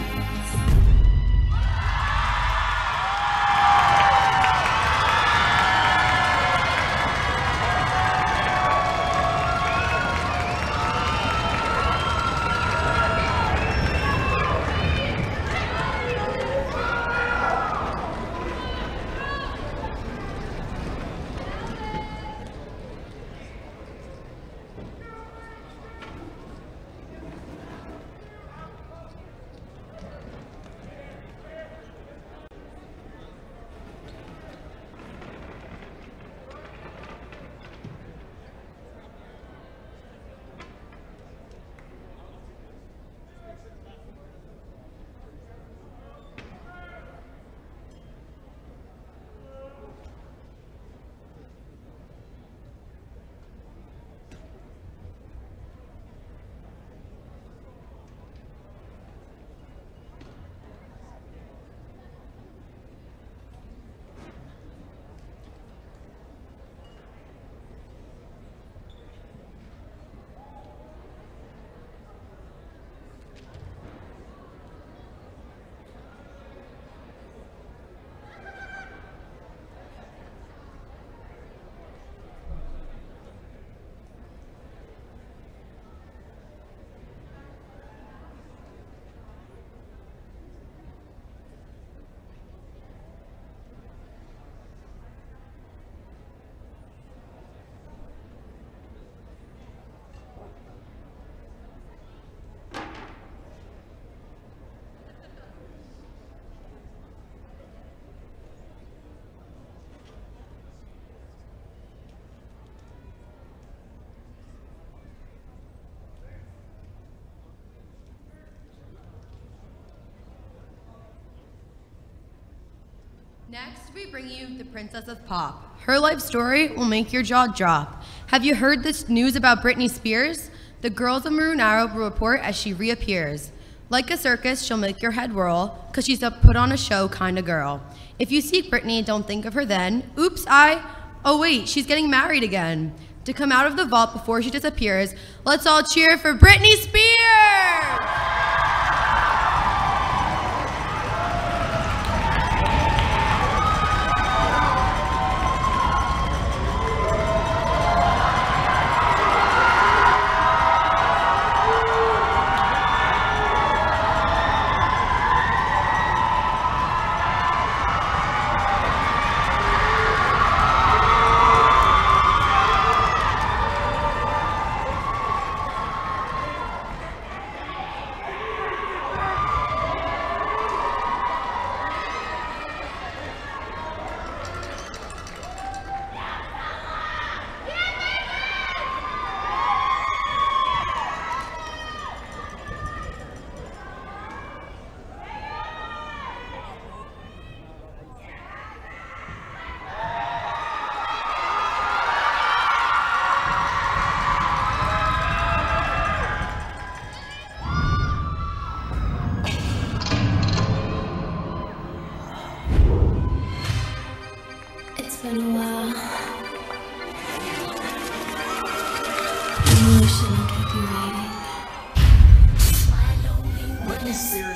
Next, we bring you the Princess of Pop. Her life story will make your jaw drop. Have you heard this news about Britney Spears? The girls of Maroon Arrow will report as she reappears. Like a circus, she'll make your head whirl, cause she's a put on a show kind of girl. If you seek Britney, don't think of her then. Oops, I, oh wait, she's getting married again. To come out of the vault before she disappears, let's all cheer for Britney Spears!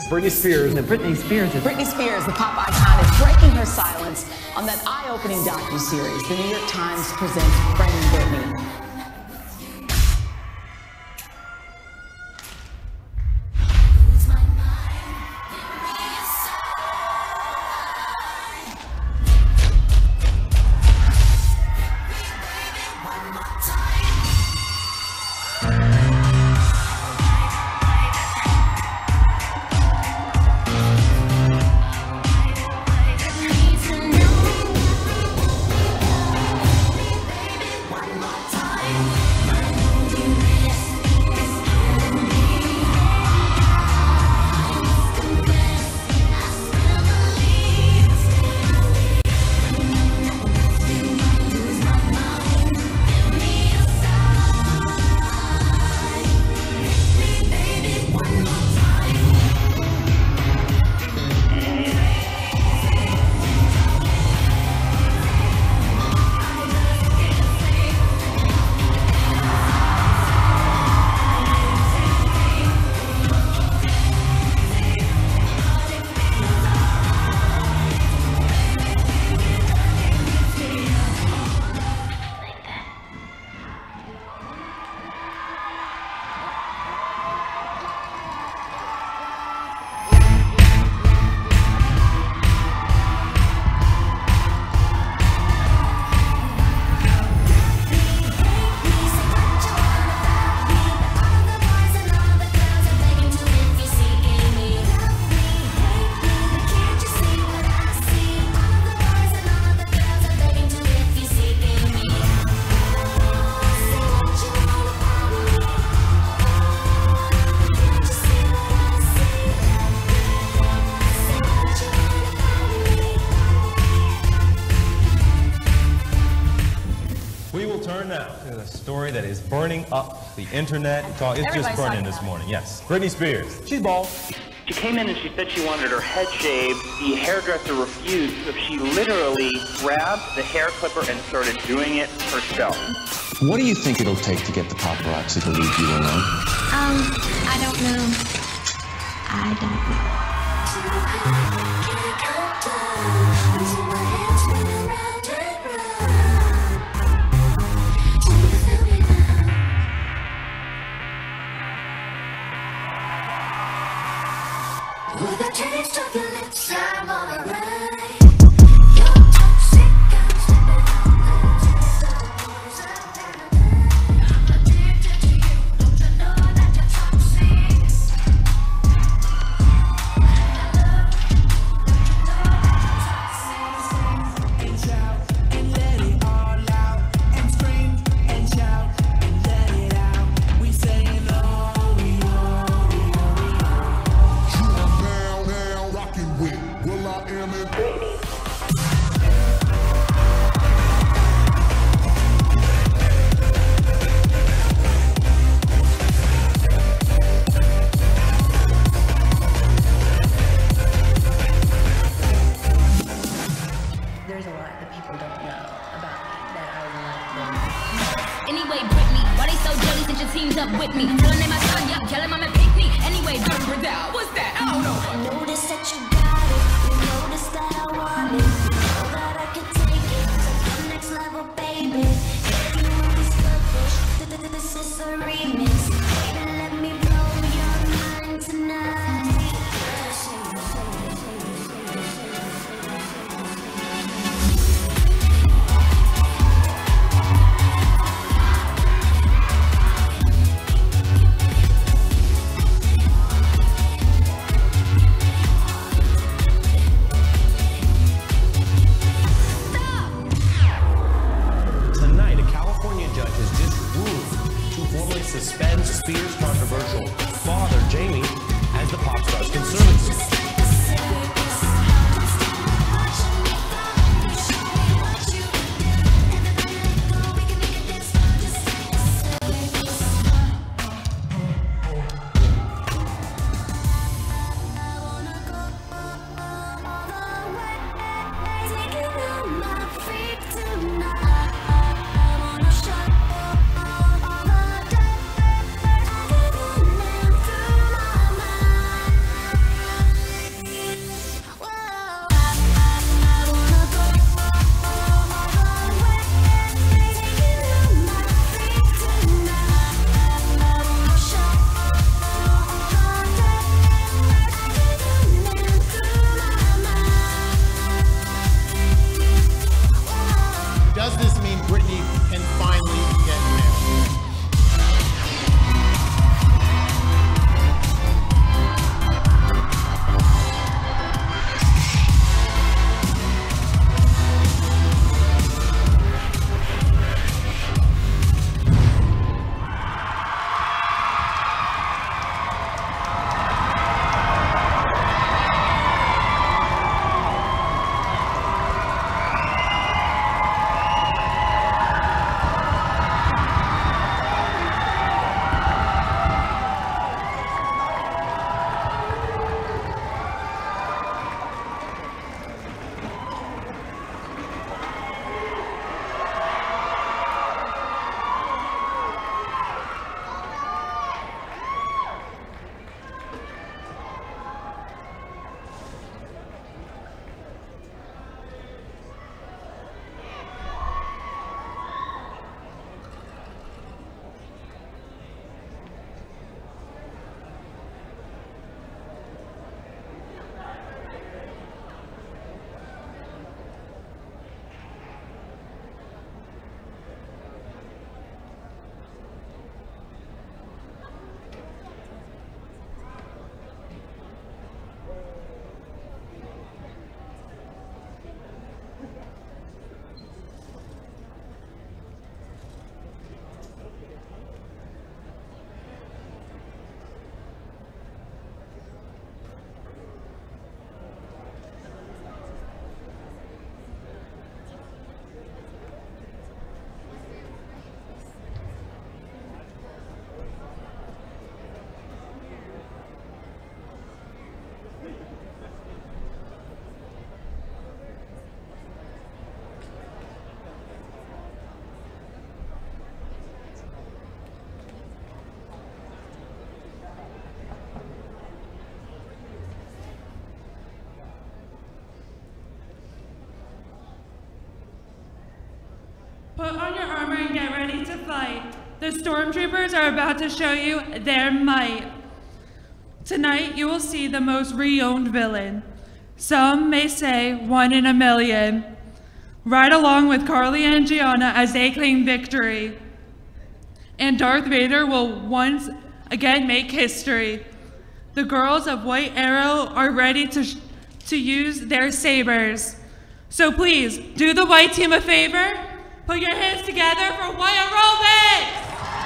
Britney Spears. The Britney Spears. Is Britney Spears, the pop icon, is breaking her silence on that eye-opening docuseries. The New York Times presents Framing Britney. That is burning up the internet. It's, all, it's just Everybody's burning talking this about it. morning. Yes. Britney Spears. She's bald. She came in and she said she wanted her head shaved. The hairdresser refused, so she literally grabbed the hair clipper and started doing it herself. What do you think it'll take to get the paparazzi to leave you alone? Um, I don't know. I don't know. With a taste of your lips, I'm alright. Will I am it? fight. The stormtroopers are about to show you their might. Tonight, you will see the most re-owned villain. Some may say one in a million. Ride along with Carly and Gianna as they claim victory. And Darth Vader will once again make history. The girls of White Arrow are ready to, sh to use their sabers. So please, do the white team a favor. Put your hands together for White Aerobics!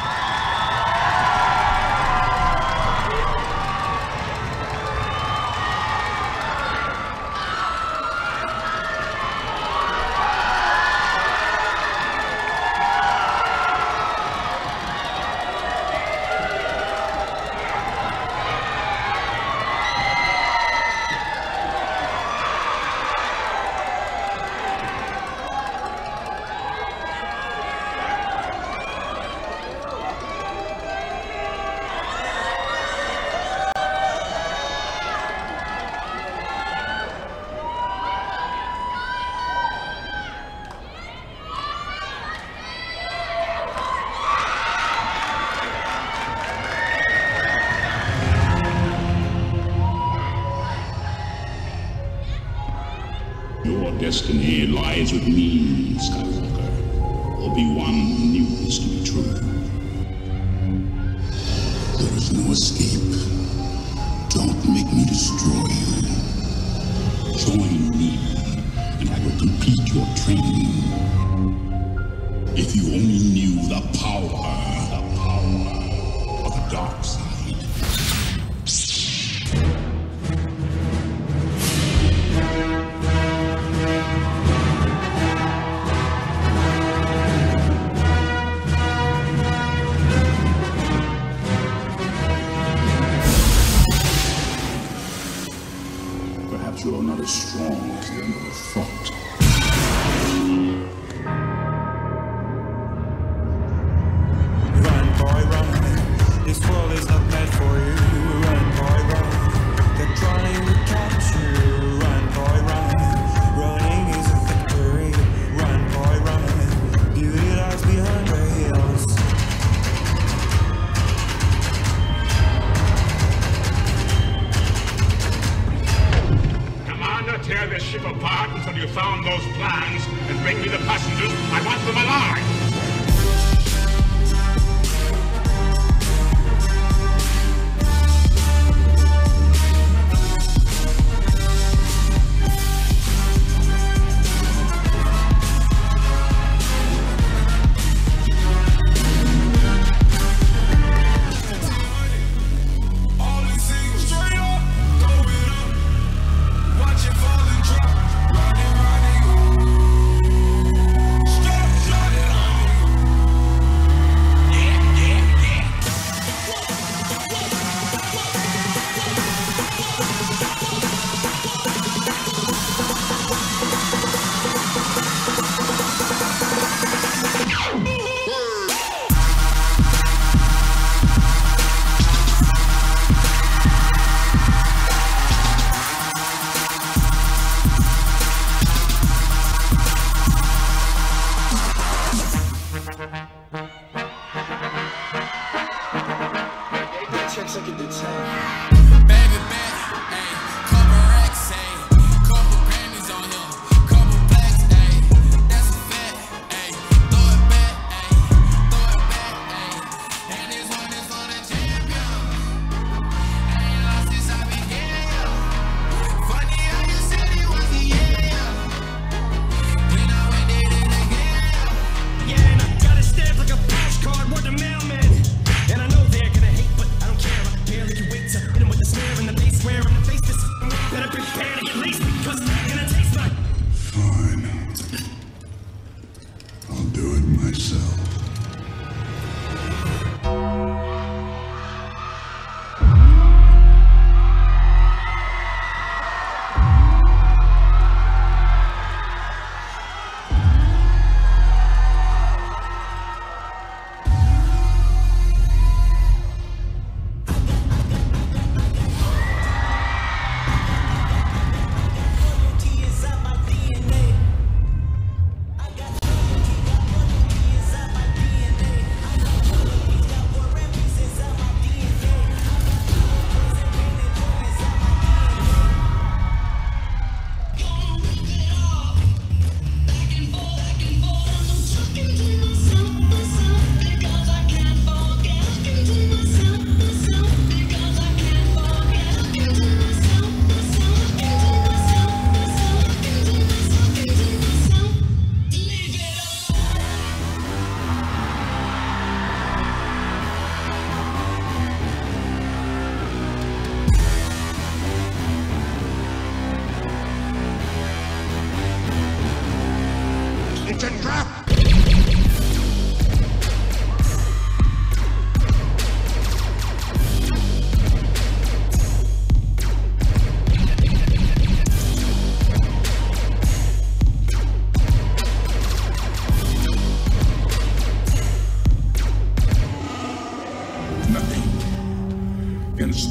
Your destiny lies with me, Skywalker. Obi-Wan knew this to be true. There is no escape. Don't make me destroy you. Join me, and I will complete your training. If you only knew the power, the power of the dark side. Perhaps you are not as strong as the Emperor thought. Run, boy, run. This world is not meant for you. Run, boy, run. They're trying to catch you. Run, boy, run. Running is a victory. Run, boy, run. Beauty lies behind the hills. Commander, tear this ship apart until you found those plans and bring me the passengers. I want them alive. And I know they're gonna hate, but I don't care. I barely can wait to hit them with the snare and the bass, swear in the face. This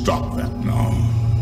stop that now.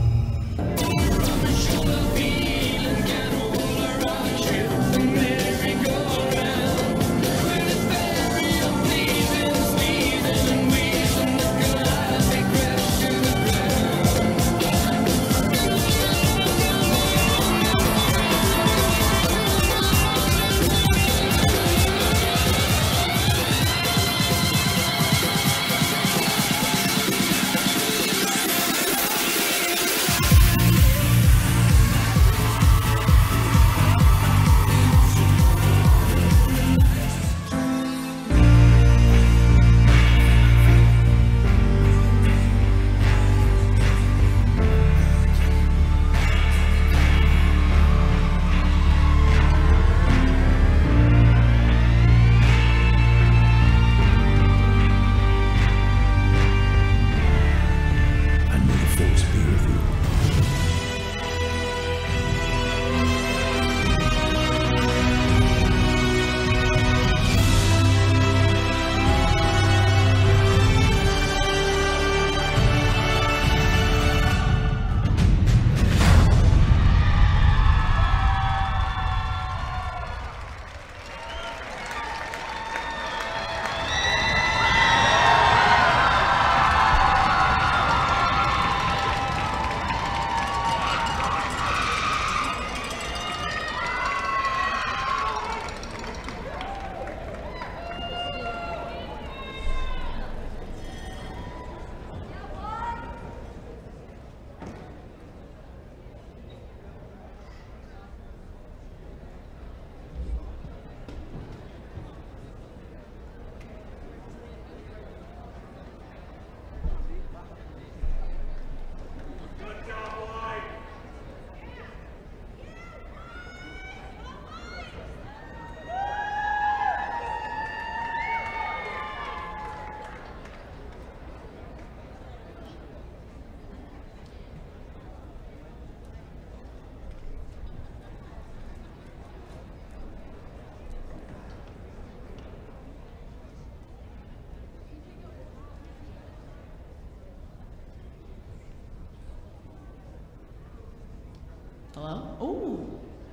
Hello? Oh,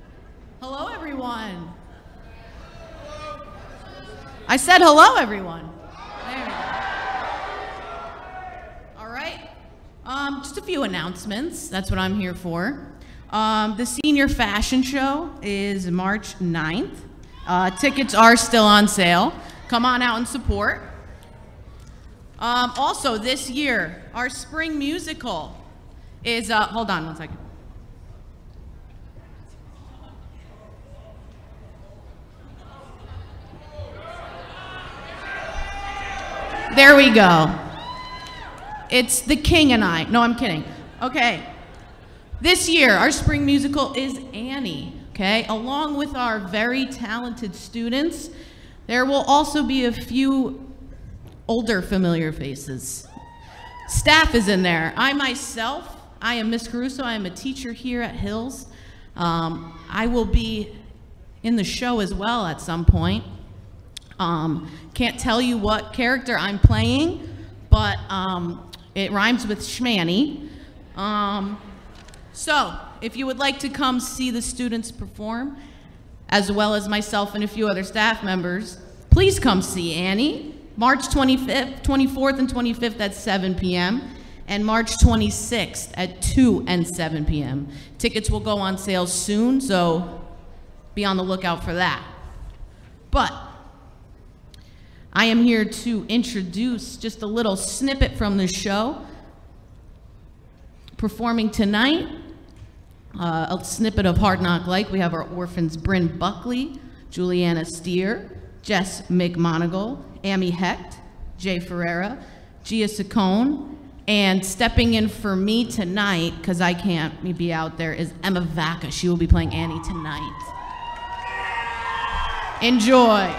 hello everyone. I said hello everyone. There we go. All right. Um, just a few announcements. That's what I'm here for. Um, the senior fashion show is March ninth. Uh, tickets are still on sale. Come on out and support. Um, also, this year, our spring musical is, uh, hold on one second. There we go. It's The King and I. No, I'm kidding. Okay. This year, our spring musical is Annie, okay? Along with our very talented students, there will also be a few older familiar faces. Staff is in there. I myself, I am Miss Caruso. I am a teacher here at Hills. Um, I will be in the show as well at some point. Um, can't tell you what character I'm playing, but um, it rhymes with Shmanny. Um, so, if you would like to come see the students perform, as well as myself and a few other staff members, please come see Annie. March twenty-fifth, twenty-fourth, and twenty-fifth at seven p m and March twenty-sixth at two and seven p m Tickets will go on sale soon, so be on the lookout for that. But I am here to introduce just a little snippet from the show. Performing tonight, uh, a snippet of Hard Knock Life. We have our orphans Bryn Buckley, Juliana Steer, Jess McMonigal, Amy Hecht, Jay Ferreira, Gia Saccone, and stepping in for me tonight, because I can't be out there, is Emma Vaca. She will be playing Annie tonight. Enjoy.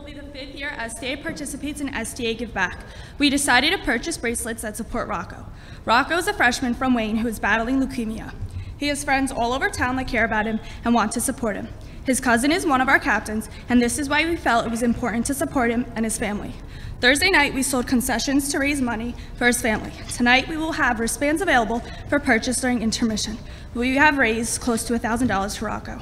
be the fifth year S D A participates in S D A Give Back. We decided to purchase bracelets that support Rocco. Rocco is a freshman from Wayne who is battling leukemia. He has friends all over town that care about him and want to support him. His cousin is one of our captains, and this is why we felt it was important to support him and his family. Thursday night, we sold concessions to raise money for his family. Tonight, we will have wristbands available for purchase during intermission. We have raised close to one thousand dollars for Rocco.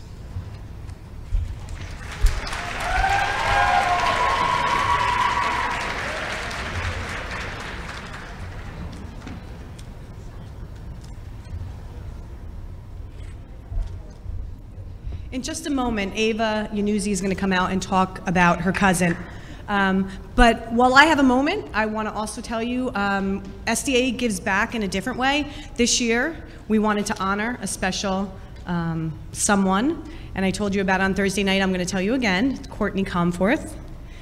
In just a moment, Ava Yanuzzi is going to come out and talk about her cousin. Um, but while I have a moment, I want to also tell you um, S D A gives back in a different way. This year, we wanted to honor a special um, someone, and I told you about on Thursday night. I'm going to tell you again, Courtney Comforth.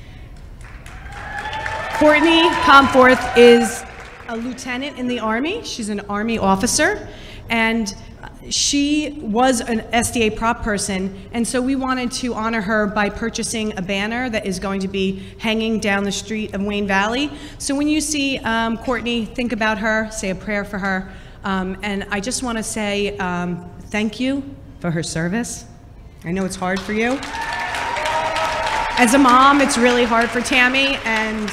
Courtney Comforth is a lieutenant in the Army. She's an Army officer, and she was an S D A prop person, and so we wanted to honor her by purchasing a banner that is going to be hanging down the street of Wayne Valley. So when you see um, Courtney, think about her, say a prayer for her, um, and I just want to say um, thank you for her service. I know it's hard for you. As a mom, it's really hard for Tammy, and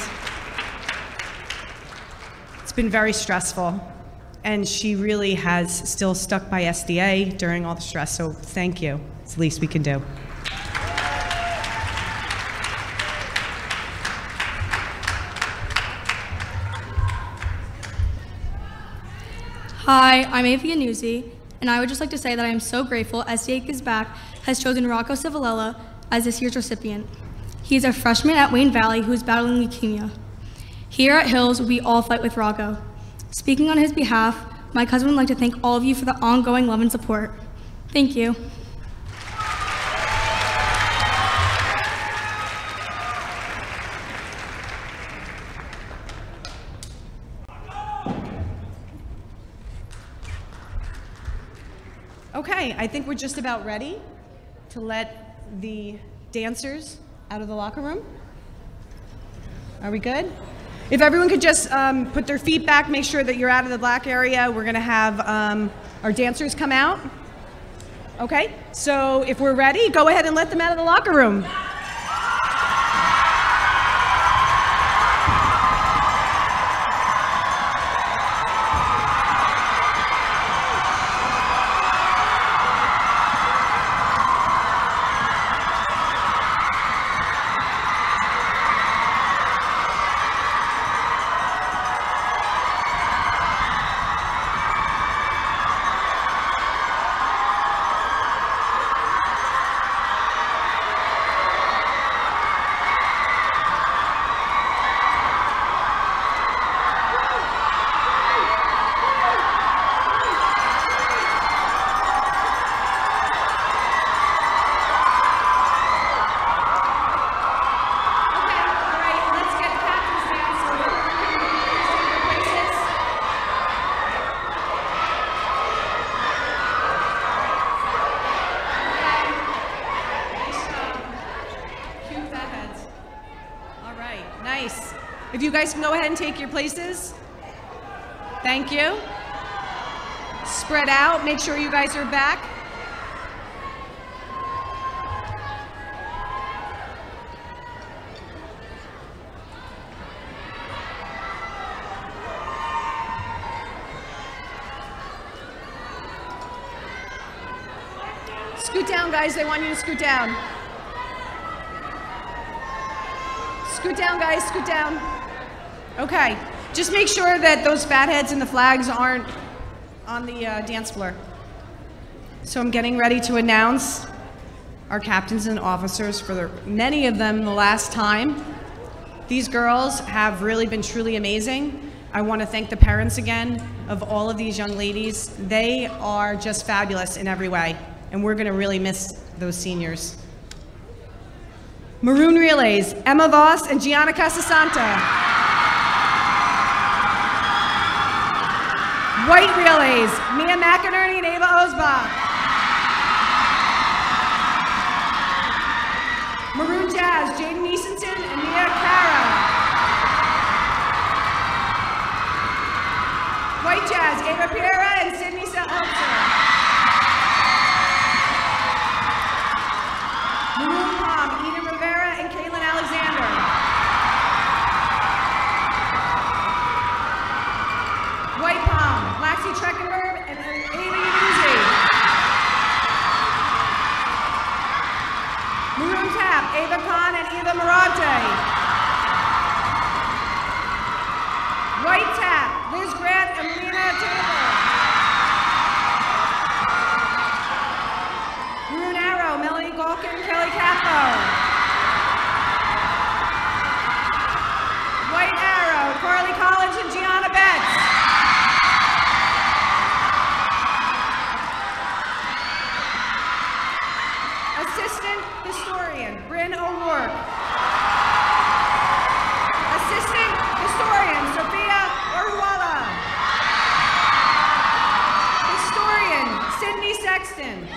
it's been very stressful. And she really has still stuck by S D A during all the stress, so thank you. It's the least we can do. Hi, I'm Ava Yanuzzi, and I would just like to say that I am so grateful S D A Gives Back has chosen Rocco Civilella as this year's recipient. He is a freshman at Wayne Valley who is battling leukemia. Here at Hills, we all fight with Rocco. Speaking on his behalf, my cousin would like to thank all of you for the ongoing love and support. Thank you. Okay, I think we're just about ready to let the dancers out of the locker room. Are we good? If everyone could just um, put their feet back, make sure that you're out of the black area. We're gonna have um, our dancers come out. Okay, so if we're ready, go ahead and let them out of the locker room. If you guys can go ahead and take your places. Thank you. Spread out, make sure you guys are back. Scoot down, guys, they want you to scoot down. Scoot down, guys, scoot down. Okay, just make sure that those fatheads and the flags aren't on the uh, dance floor. So I'm getting ready to announce our captains and officers for the, many of them the last time. These girls have really been truly amazing. I want to thank the parents again of all of these young ladies. They are just fabulous in every way, and we're going to really miss those seniors. Maroon Relays, Emma Voss and Gianna Casasanta. White Relays, Mia McInerney and Ava Osbach. Maroon Jazz, Jaden Neeson Ava Piera and Sydney Seltzer. Maroon Palm, Eden Rivera and Caitlin Alexander. White Palm, Laxi Treckenberg and Ava Yanuzzi. Maroon Tap, Ava Khan and Eva Morante. White Tap, Liz Grant and Melina Taylor. Maroon Arrow, Melanie Galkin and Kelly Capo. White Arrow, Carly Collins and Gianna Betts. Assistant Historian, Bryn O'Rourke. Assistant Historian, Sophia Orhuala. Historian, Sydney Sexton.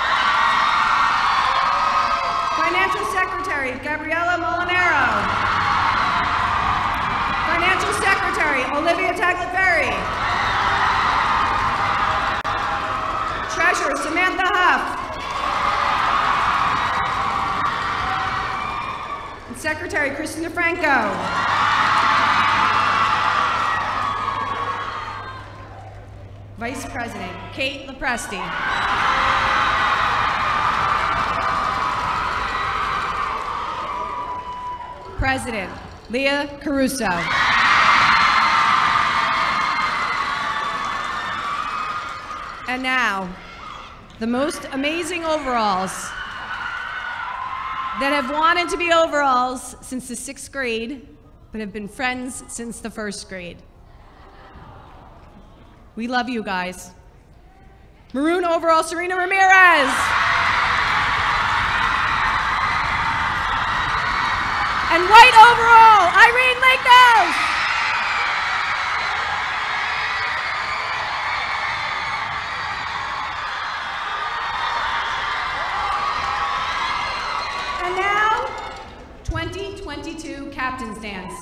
Financial Secretary, Gabriela Molinaro. Financial Secretary, Olivia Tagliaferri. Treasurer, Samantha Huff. And Secretary, Kristen DeFranco. Vice President, Kate Lepresti. President, Leah Caruso. And now, the most amazing overalls that have wanted to be overalls since the sixth grade, but have been friends since the first grade. We love you guys. Maroon overall, Serena Ramirez. And white overall, Irene Lake-Nose. And now, twenty twenty-two Captain's Dance.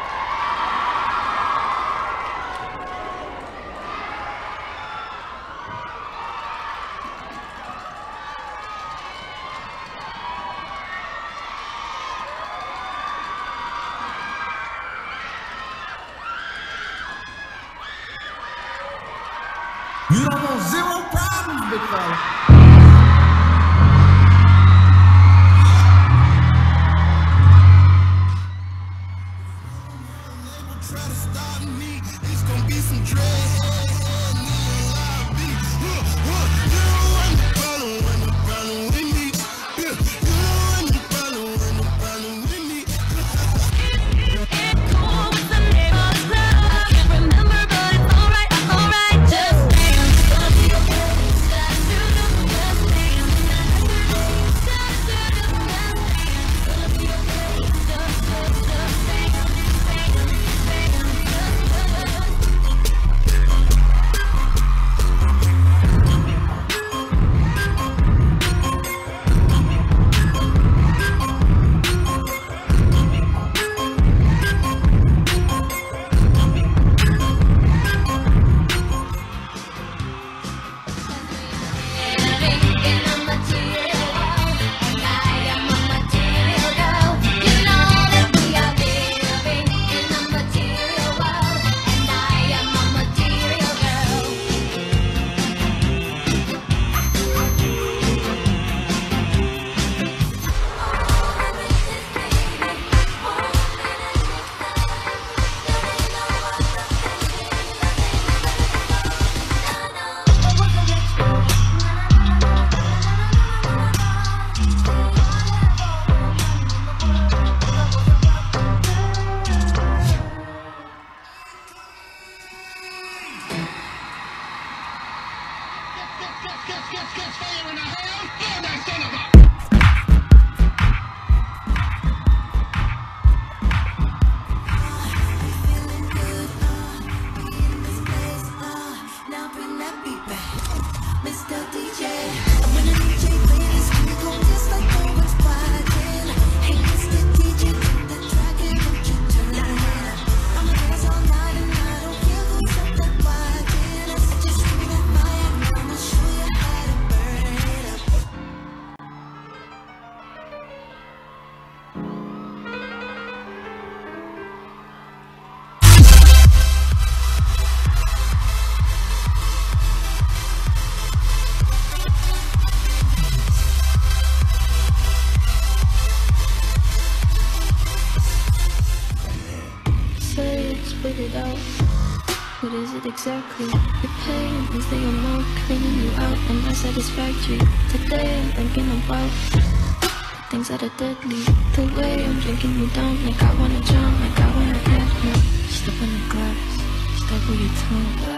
You don't want zero problems, big fella. Try to stop me, it's gonna be some dread. Remember, but it's alright, alright, just dance. Gonna be okay, start to the it exactly. Your pain is the amount cleaning you out and not satisfactory. Today I'm thinking about things that are deadly. The way I'm drinking you down, like I wanna drown, like I wanna get you. Step in the glass, staple your tongue.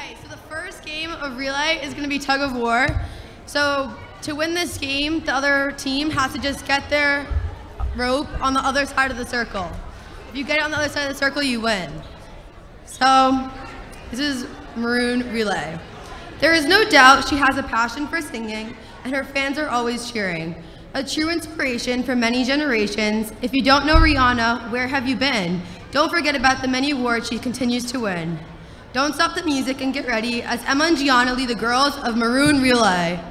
Okay, so the first game of relay is going to be tug of war. So to win this game, the other team has to just get their rope on the other side of the circle. If you get it on the other side of the circle, you win. So this is Maroon Relay. There is no doubt she has a passion for singing, and her fans are always cheering. A true inspiration for many generations. If you don't know Rihanna, where have you been? Don't forget about the many awards she continues to win. Don't stop the music and get ready as Emma and Gianna lead the girls of Maroon Relay.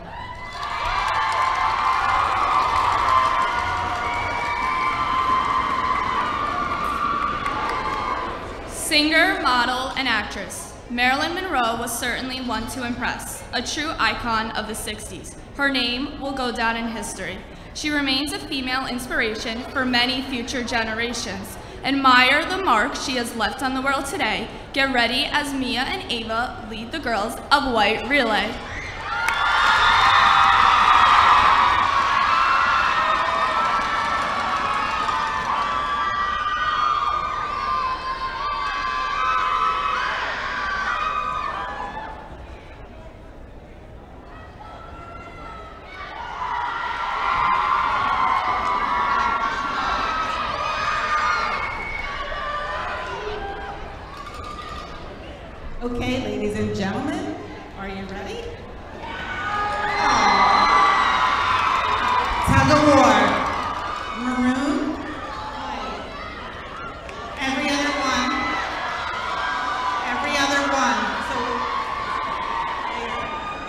Singer, model, and actress. Marilyn Monroe was certainly one to impress, a true icon of the sixties. Her name will go down in history. She remains a female inspiration for many future generations. Admire the mark she has left on the world today. Get ready as Mia and Ava lead the girls of White Relay. Okay, ladies and gentlemen, are you ready? Tug of war. Maroon. White. Every other one. Every other one. So, there.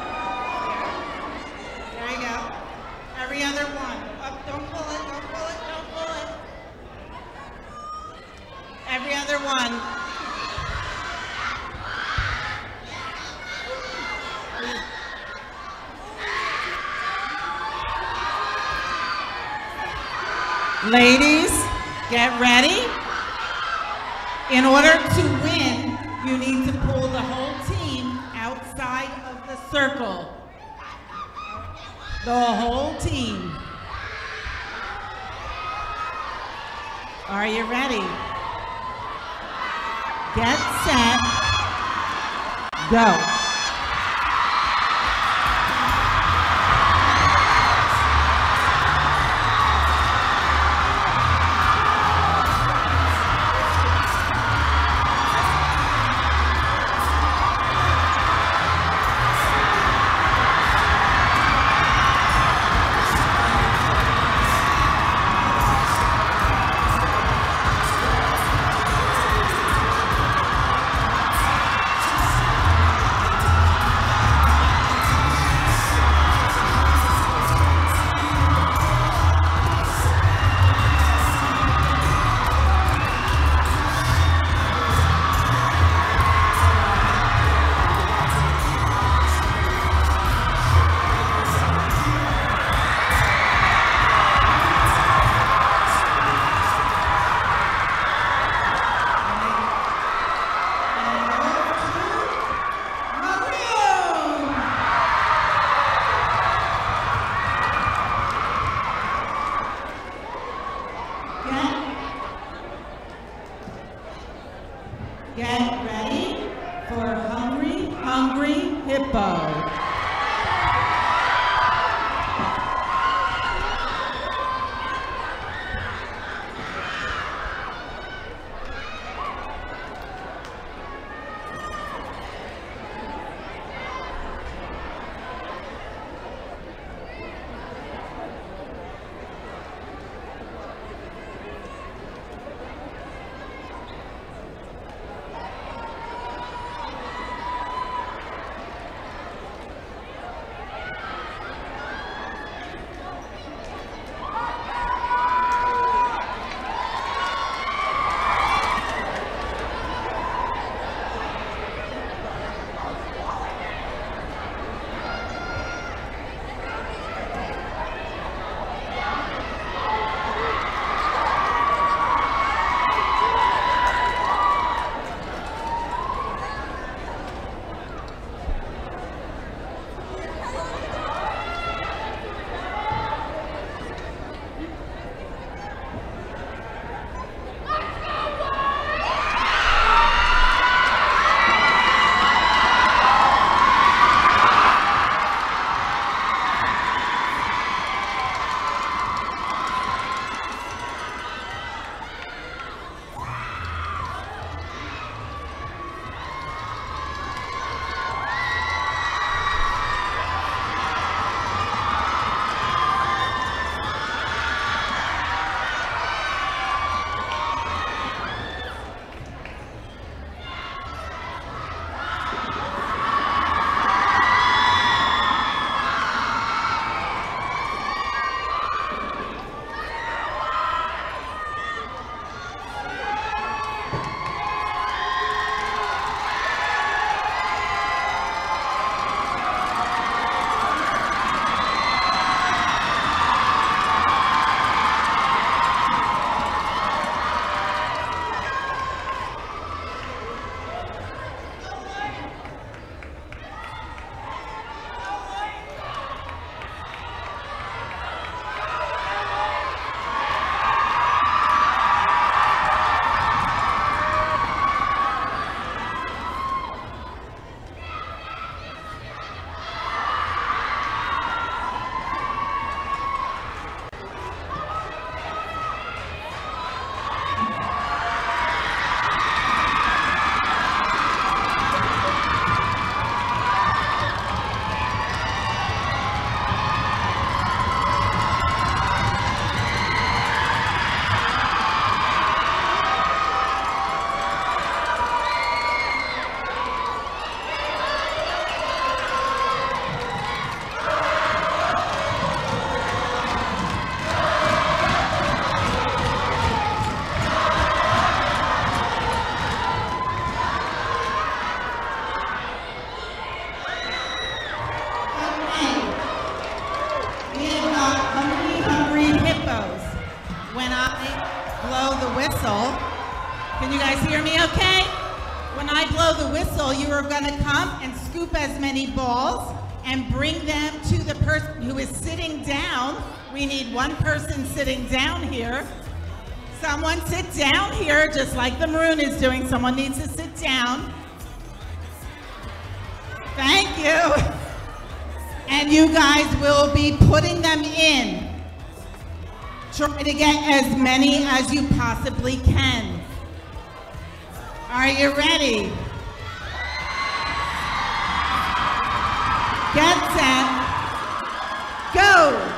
There. There you go. Every other one. Up, don't pull it, don't pull it, don't pull it. Every other one. Ladies, get ready. In order to win, you need to pull the whole team outside of the circle. The whole team. Are you ready? Get set. Go. Get ready for Hungry, Hungry Hippo. heroes. When I blow the whistle, can you guys hear me okay? When I blow the whistle, you are gonna come and scoop as many balls and bring them to the person who is sitting down. We need one person sitting down here. Someone sit down here, just like the maroon is doing. Someone needs to sit down. Thank you. And you guys will be putting them in. Try to get as many as you possibly can. Are you ready? Get set, go!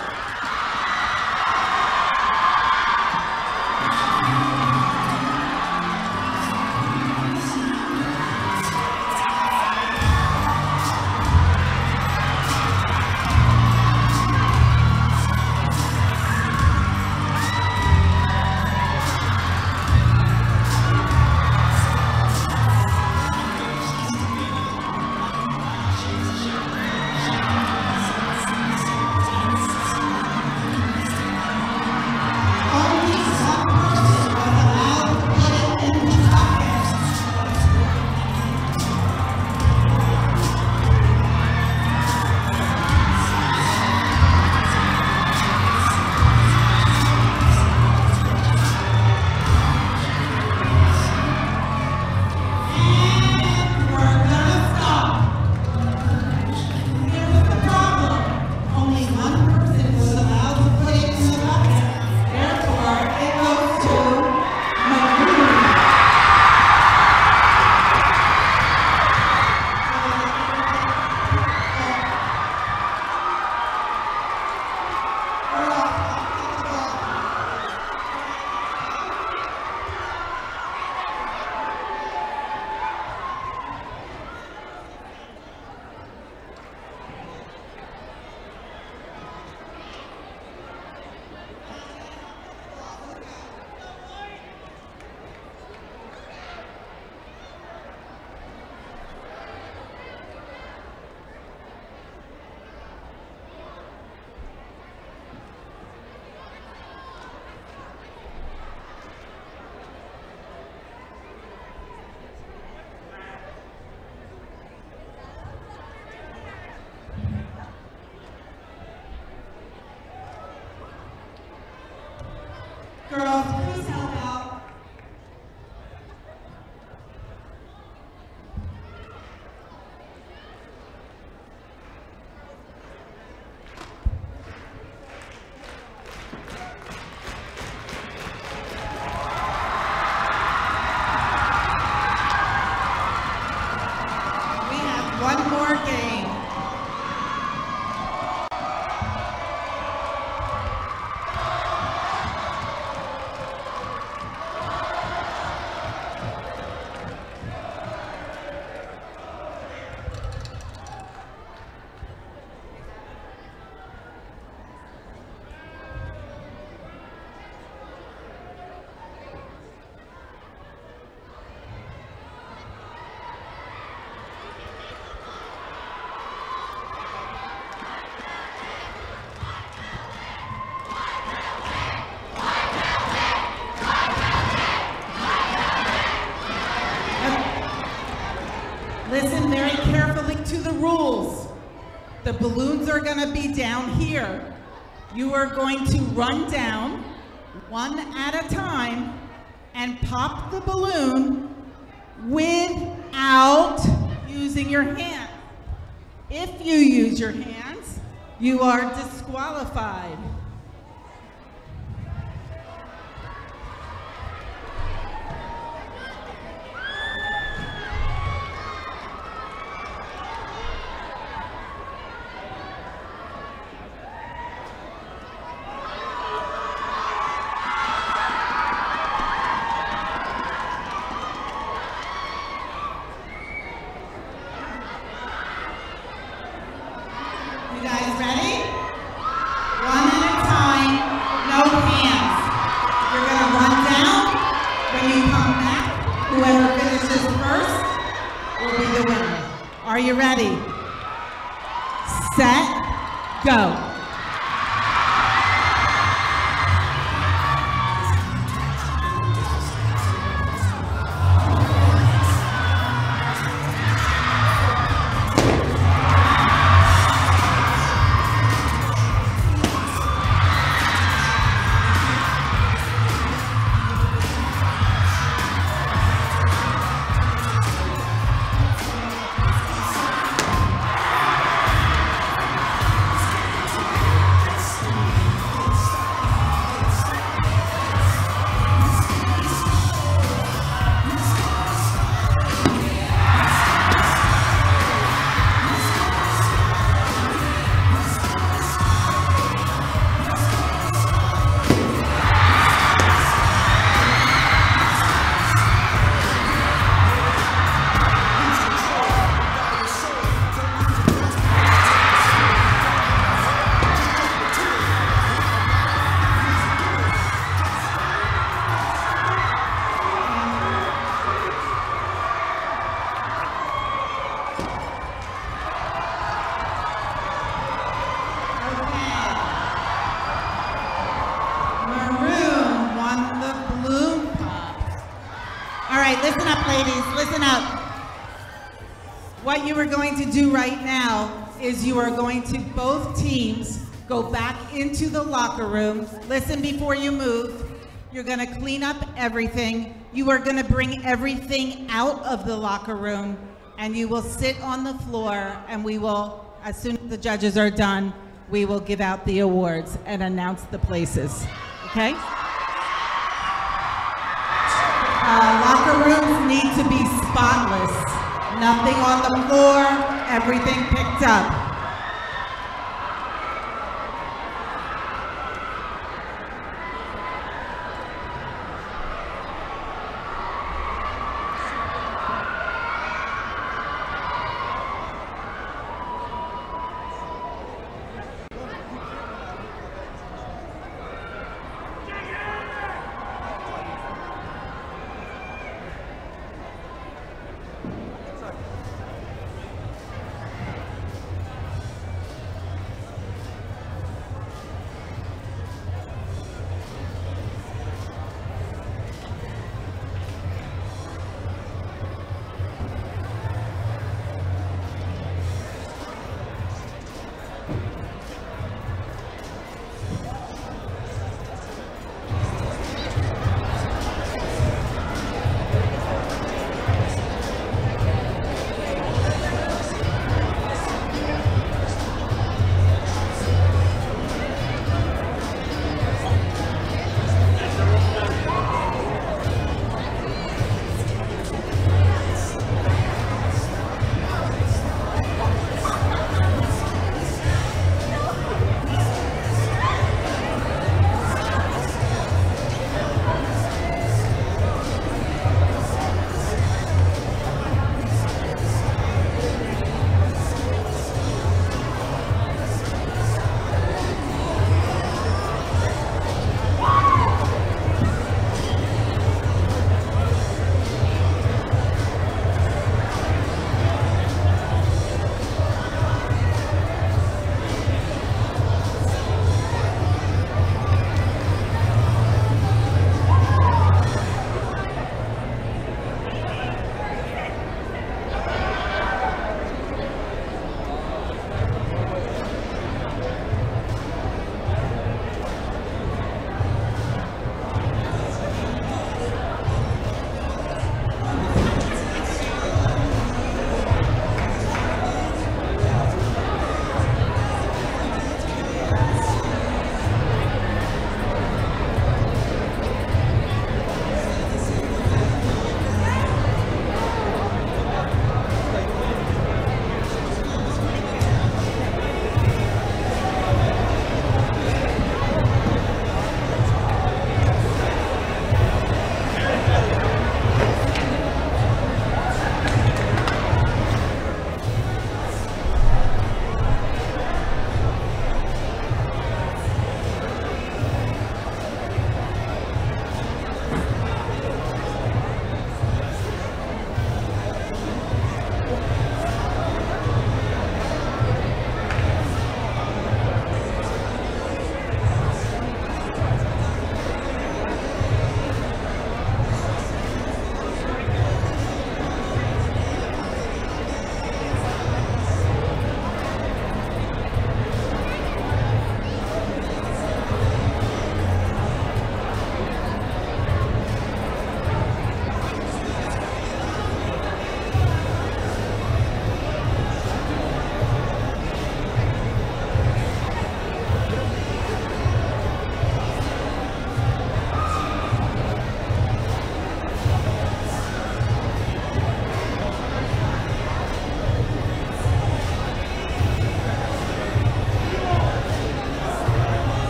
Girls, please help out. We have one more game. Listen very carefully to the rules. The balloons are going to be down here. You are going to run down one at a time and pop the balloon without using your hands. If you use your hands, you are disqualified. You guys ready? One at a time, no hands. You're going to run down. When you come back, whoever finishes first will be the winner. Are you ready? Set, go. listen up, ladies, listen up. What you are going to do right now is you are going to, both teams, go back into the locker room. Listen before you move. You're gonna clean up everything. You are gonna bring everything out of the locker room, and you will sit on the floor, and we will, as soon as the judges are done, we will give out the awards and announce the places, okay? Uh, locker rooms need to be spotless. Nothing on the floor, everything picked up.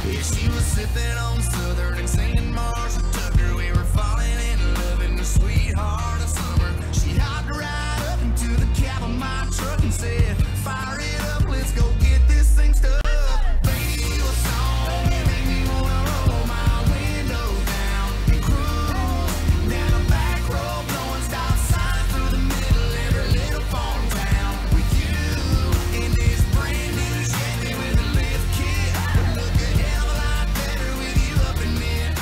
Yeah, she was sipping on Southern and singing Marshall Tucker. We were falling in love in the sweetheart of summer. She hopped right up into the cab of my truck and said, fire it up, let's go get this thing stuck. Baby, you a song, you make me wanna roll my windows down and cruise down a back road, blowing stop signs through the middle of every little farm town. With you in this brand new Chevy with a lift kit, would look a hell of a lot better with you up in there.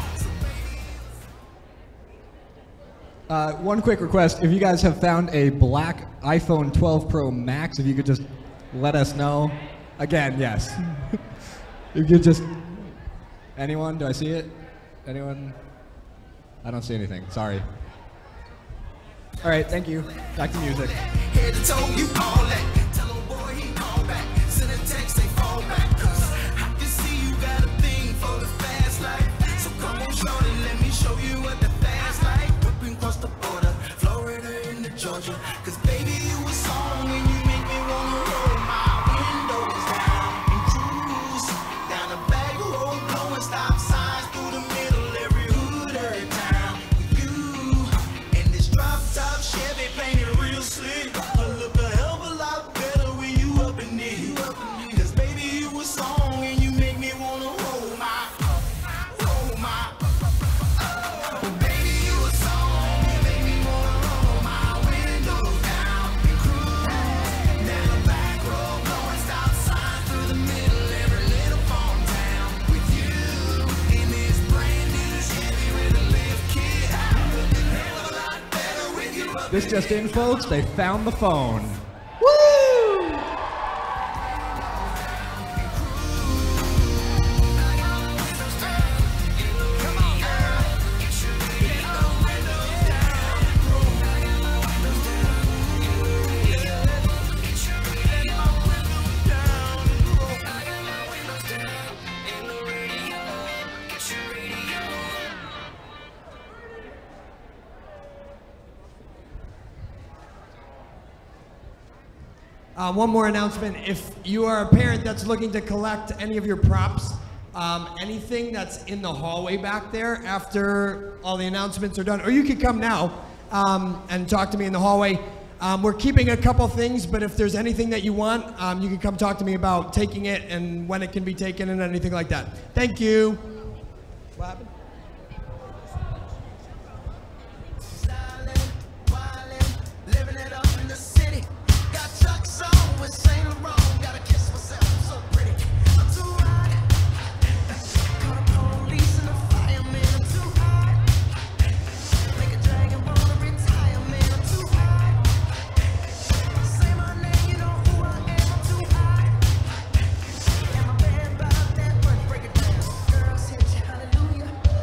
Uh, one quick request, if you guys have found a black iPhone twelve Pro Max, if you could just let us know. Again, yes. You could just, anyone, do I see it? Anyone? I don't see anything, sorry. All right, thank you. Back to music. Head to toe, you all that. Tell a boy he call back. Send a text, they fall back. Cause I can see you got a thing for the fast life. So come on, shorty, let me show you what the fast life. Whipping across the border, Florida into Georgia. Cause baby, you a song and you make me wanna roll my windows down and cruise down the back road, blowing stop signs through the middle, every hood, every town. With you and this drop top Chevy painted real slick, I look a hell of a lot better with you up in there. Cause baby, you a song and you make me wanna roll my, roll my. Baby, you a song, you make me wanna roll my windows down and cruise down the back road, blowing stop signs through the middle, every little farm town. With you in this brand new Chevy with a lift kit, look a hell of a lot better with you up. This just in, folks, they found the phone. Uh, one more announcement. If you are a parent that's looking to collect any of your props, um, anything that's in the hallway back there after all the announcements are done, or you could come now um, and talk to me in the hallway. Um, we're keeping a couple things, but if there's anything that you want, um, you can come talk to me about taking it and when it can be taken and anything like that. Thank you. What happened? Living it up in the city. Got Chuck's on with Saint Laurent. Gotta kiss myself, I'm so pretty. I'm too hot. Call the police and the fireman. I'm too hot. Make a dragon wanna retire, man. I'm too hot. Say my name, you know who I am. I'm too hot. And my band about that money. Break it down. Girls hit you, hallelujah.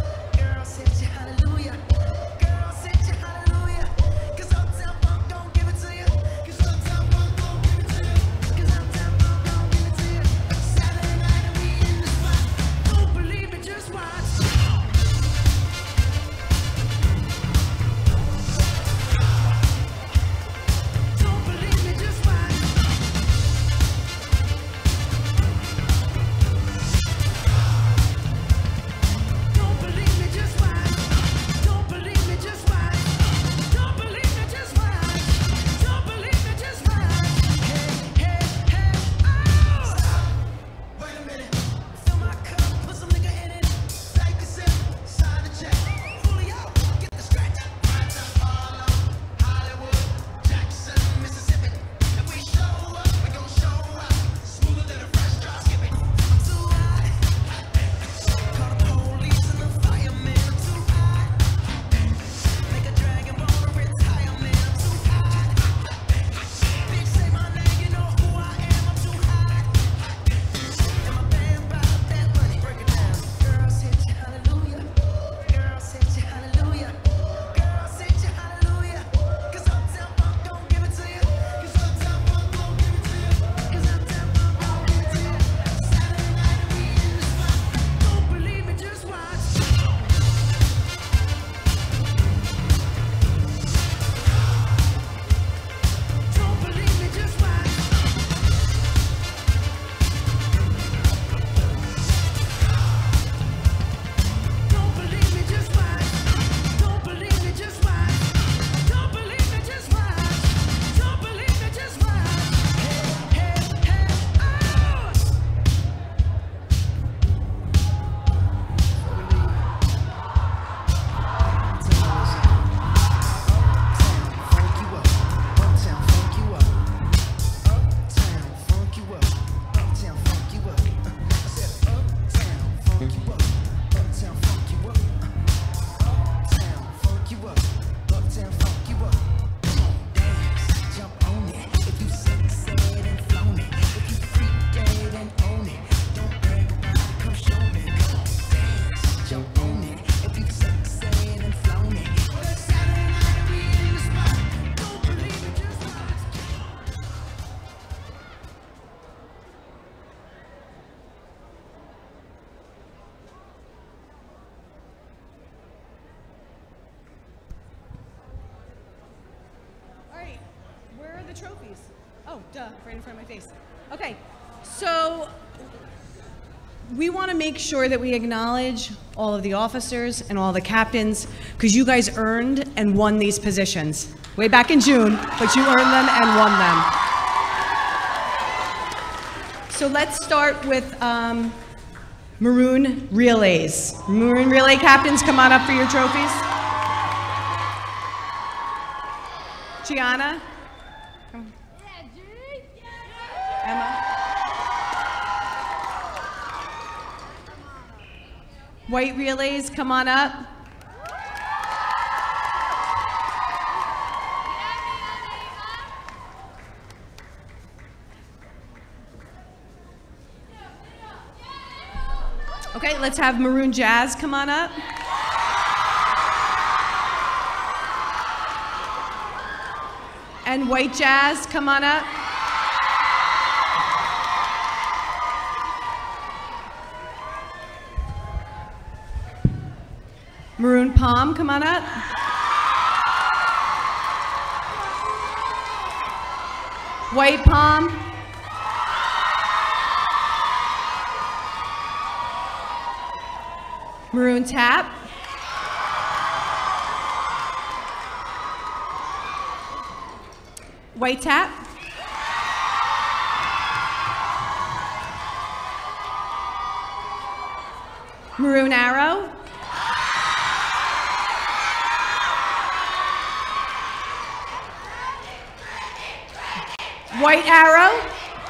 Oh, duh, right in front of my face. Okay, so we want to make sure that we acknowledge all of the officers and all the captains, because you guys earned and won these positions way back in June, but you earned them and won them. So let's start with um, Maroon Relays. Maroon Relay captains, come on up for your trophies. Gianna. Come. Emma. White Relays, come on up. Okay, let's have Maroon Jazz come on up. And White Jazz, come on up. Maroon Palm, come on up. White Palm. Maroon Tap. White Tap. Maroon Arrow. White Arrow.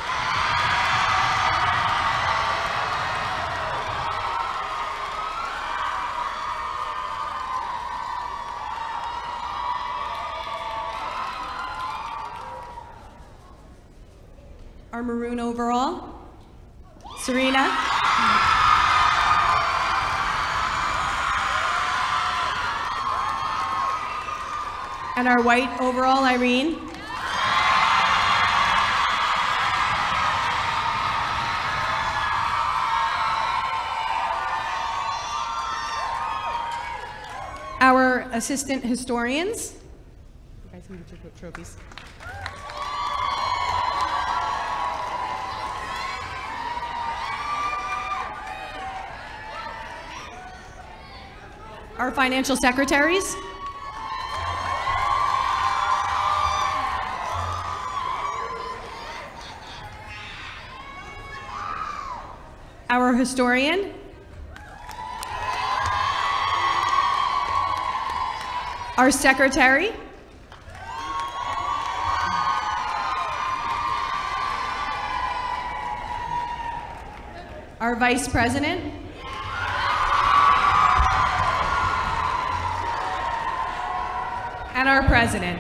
Our maroon overall, Serena. And our white overall, Irene. Our assistant historians. You guys can get your trophies. Our financial secretaries. Our historian. Our secretary. Our vice president. And our president.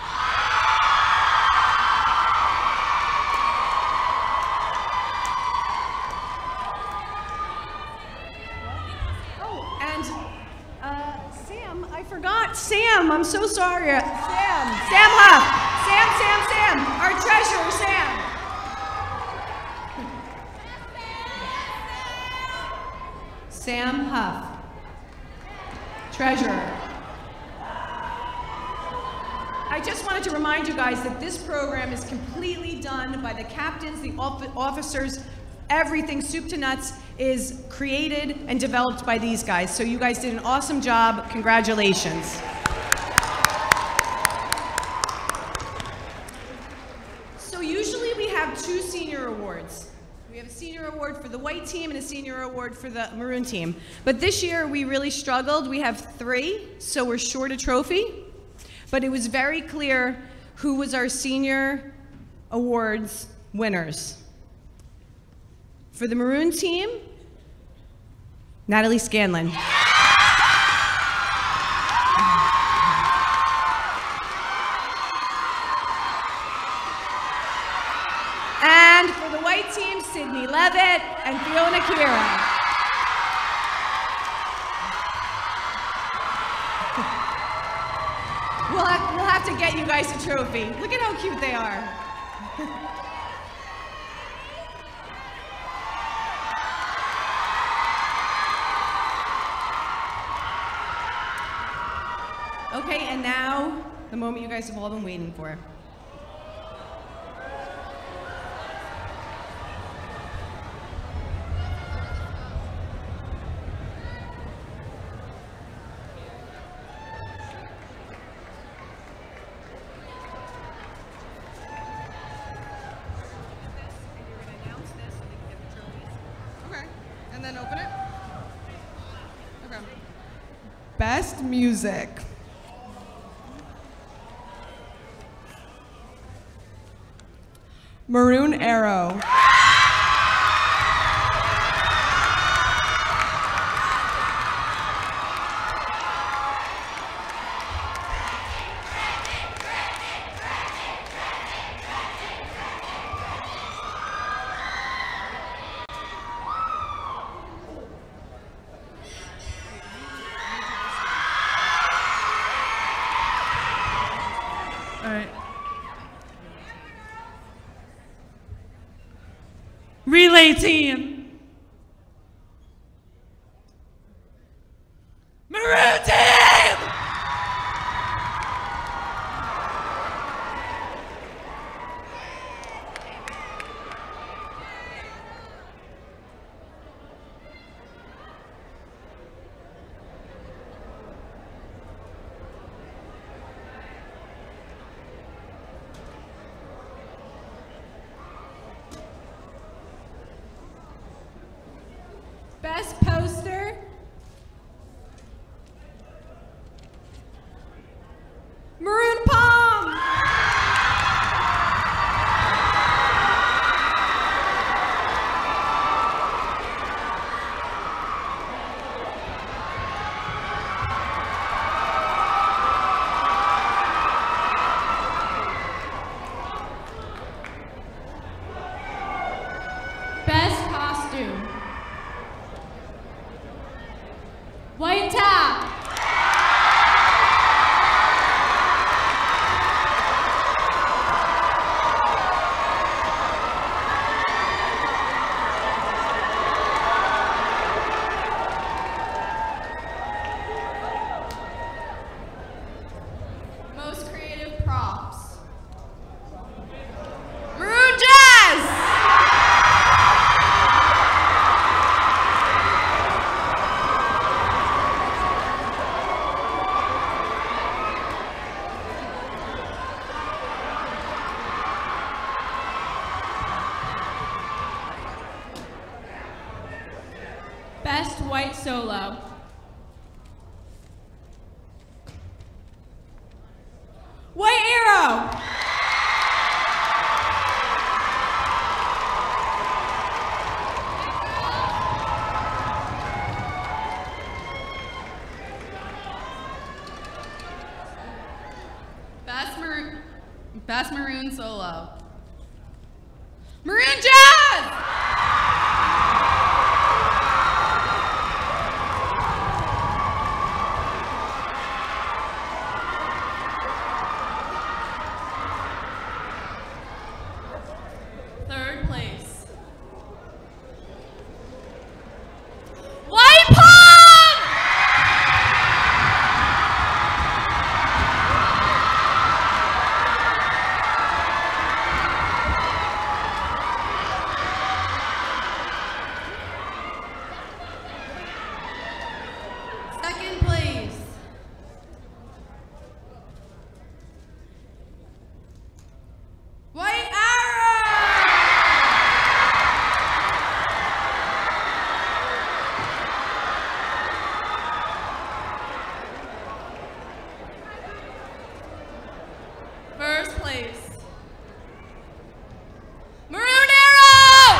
Oh, and uh, Sam, I forgot Sam. I'm so sorry. Sam, Sam Huff. Sam, Sam, Sam. Our treasurer, Sam. Sam Huff, treasurer. I just wanted to remind you guys that this program is completely done by the captains, the officers, everything, soup to nuts, is created and developed by these guys. So you guys did an awesome job. Congratulations. So usually we have two senior awards. We have a senior award for the white team and a senior award for the maroon team. But this year we really struggled. We have three, so we're short a trophy. But it was very clear who was our senior awards winners. For the maroon team, Natalie Scanlon. And for the white team, Sydney Levitt and Fiona Kira. We'll have, we'll have to get you guys a trophy. Look at how cute they are. Okay, and now the moment you guys have all been waiting for. And then open it. Okay. Best music. Maroon Arrow. All right. Relay team. Maroon team. Best poster. Maroon Palm. Best costume. White tap. Most creative props. Maroon Jazz. Best white solo. White Arrow. Best maroon, best maroon solo. Maroon Jazz. Third place. White Palm! Second place. White First place. Maroon Arrow!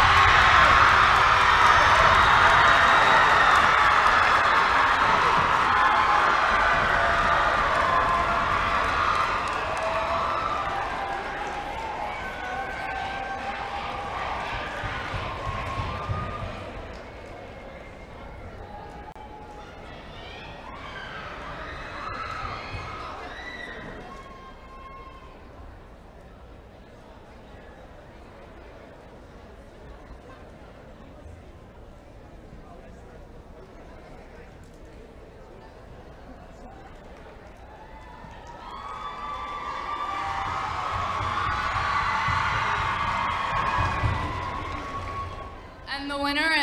And the winner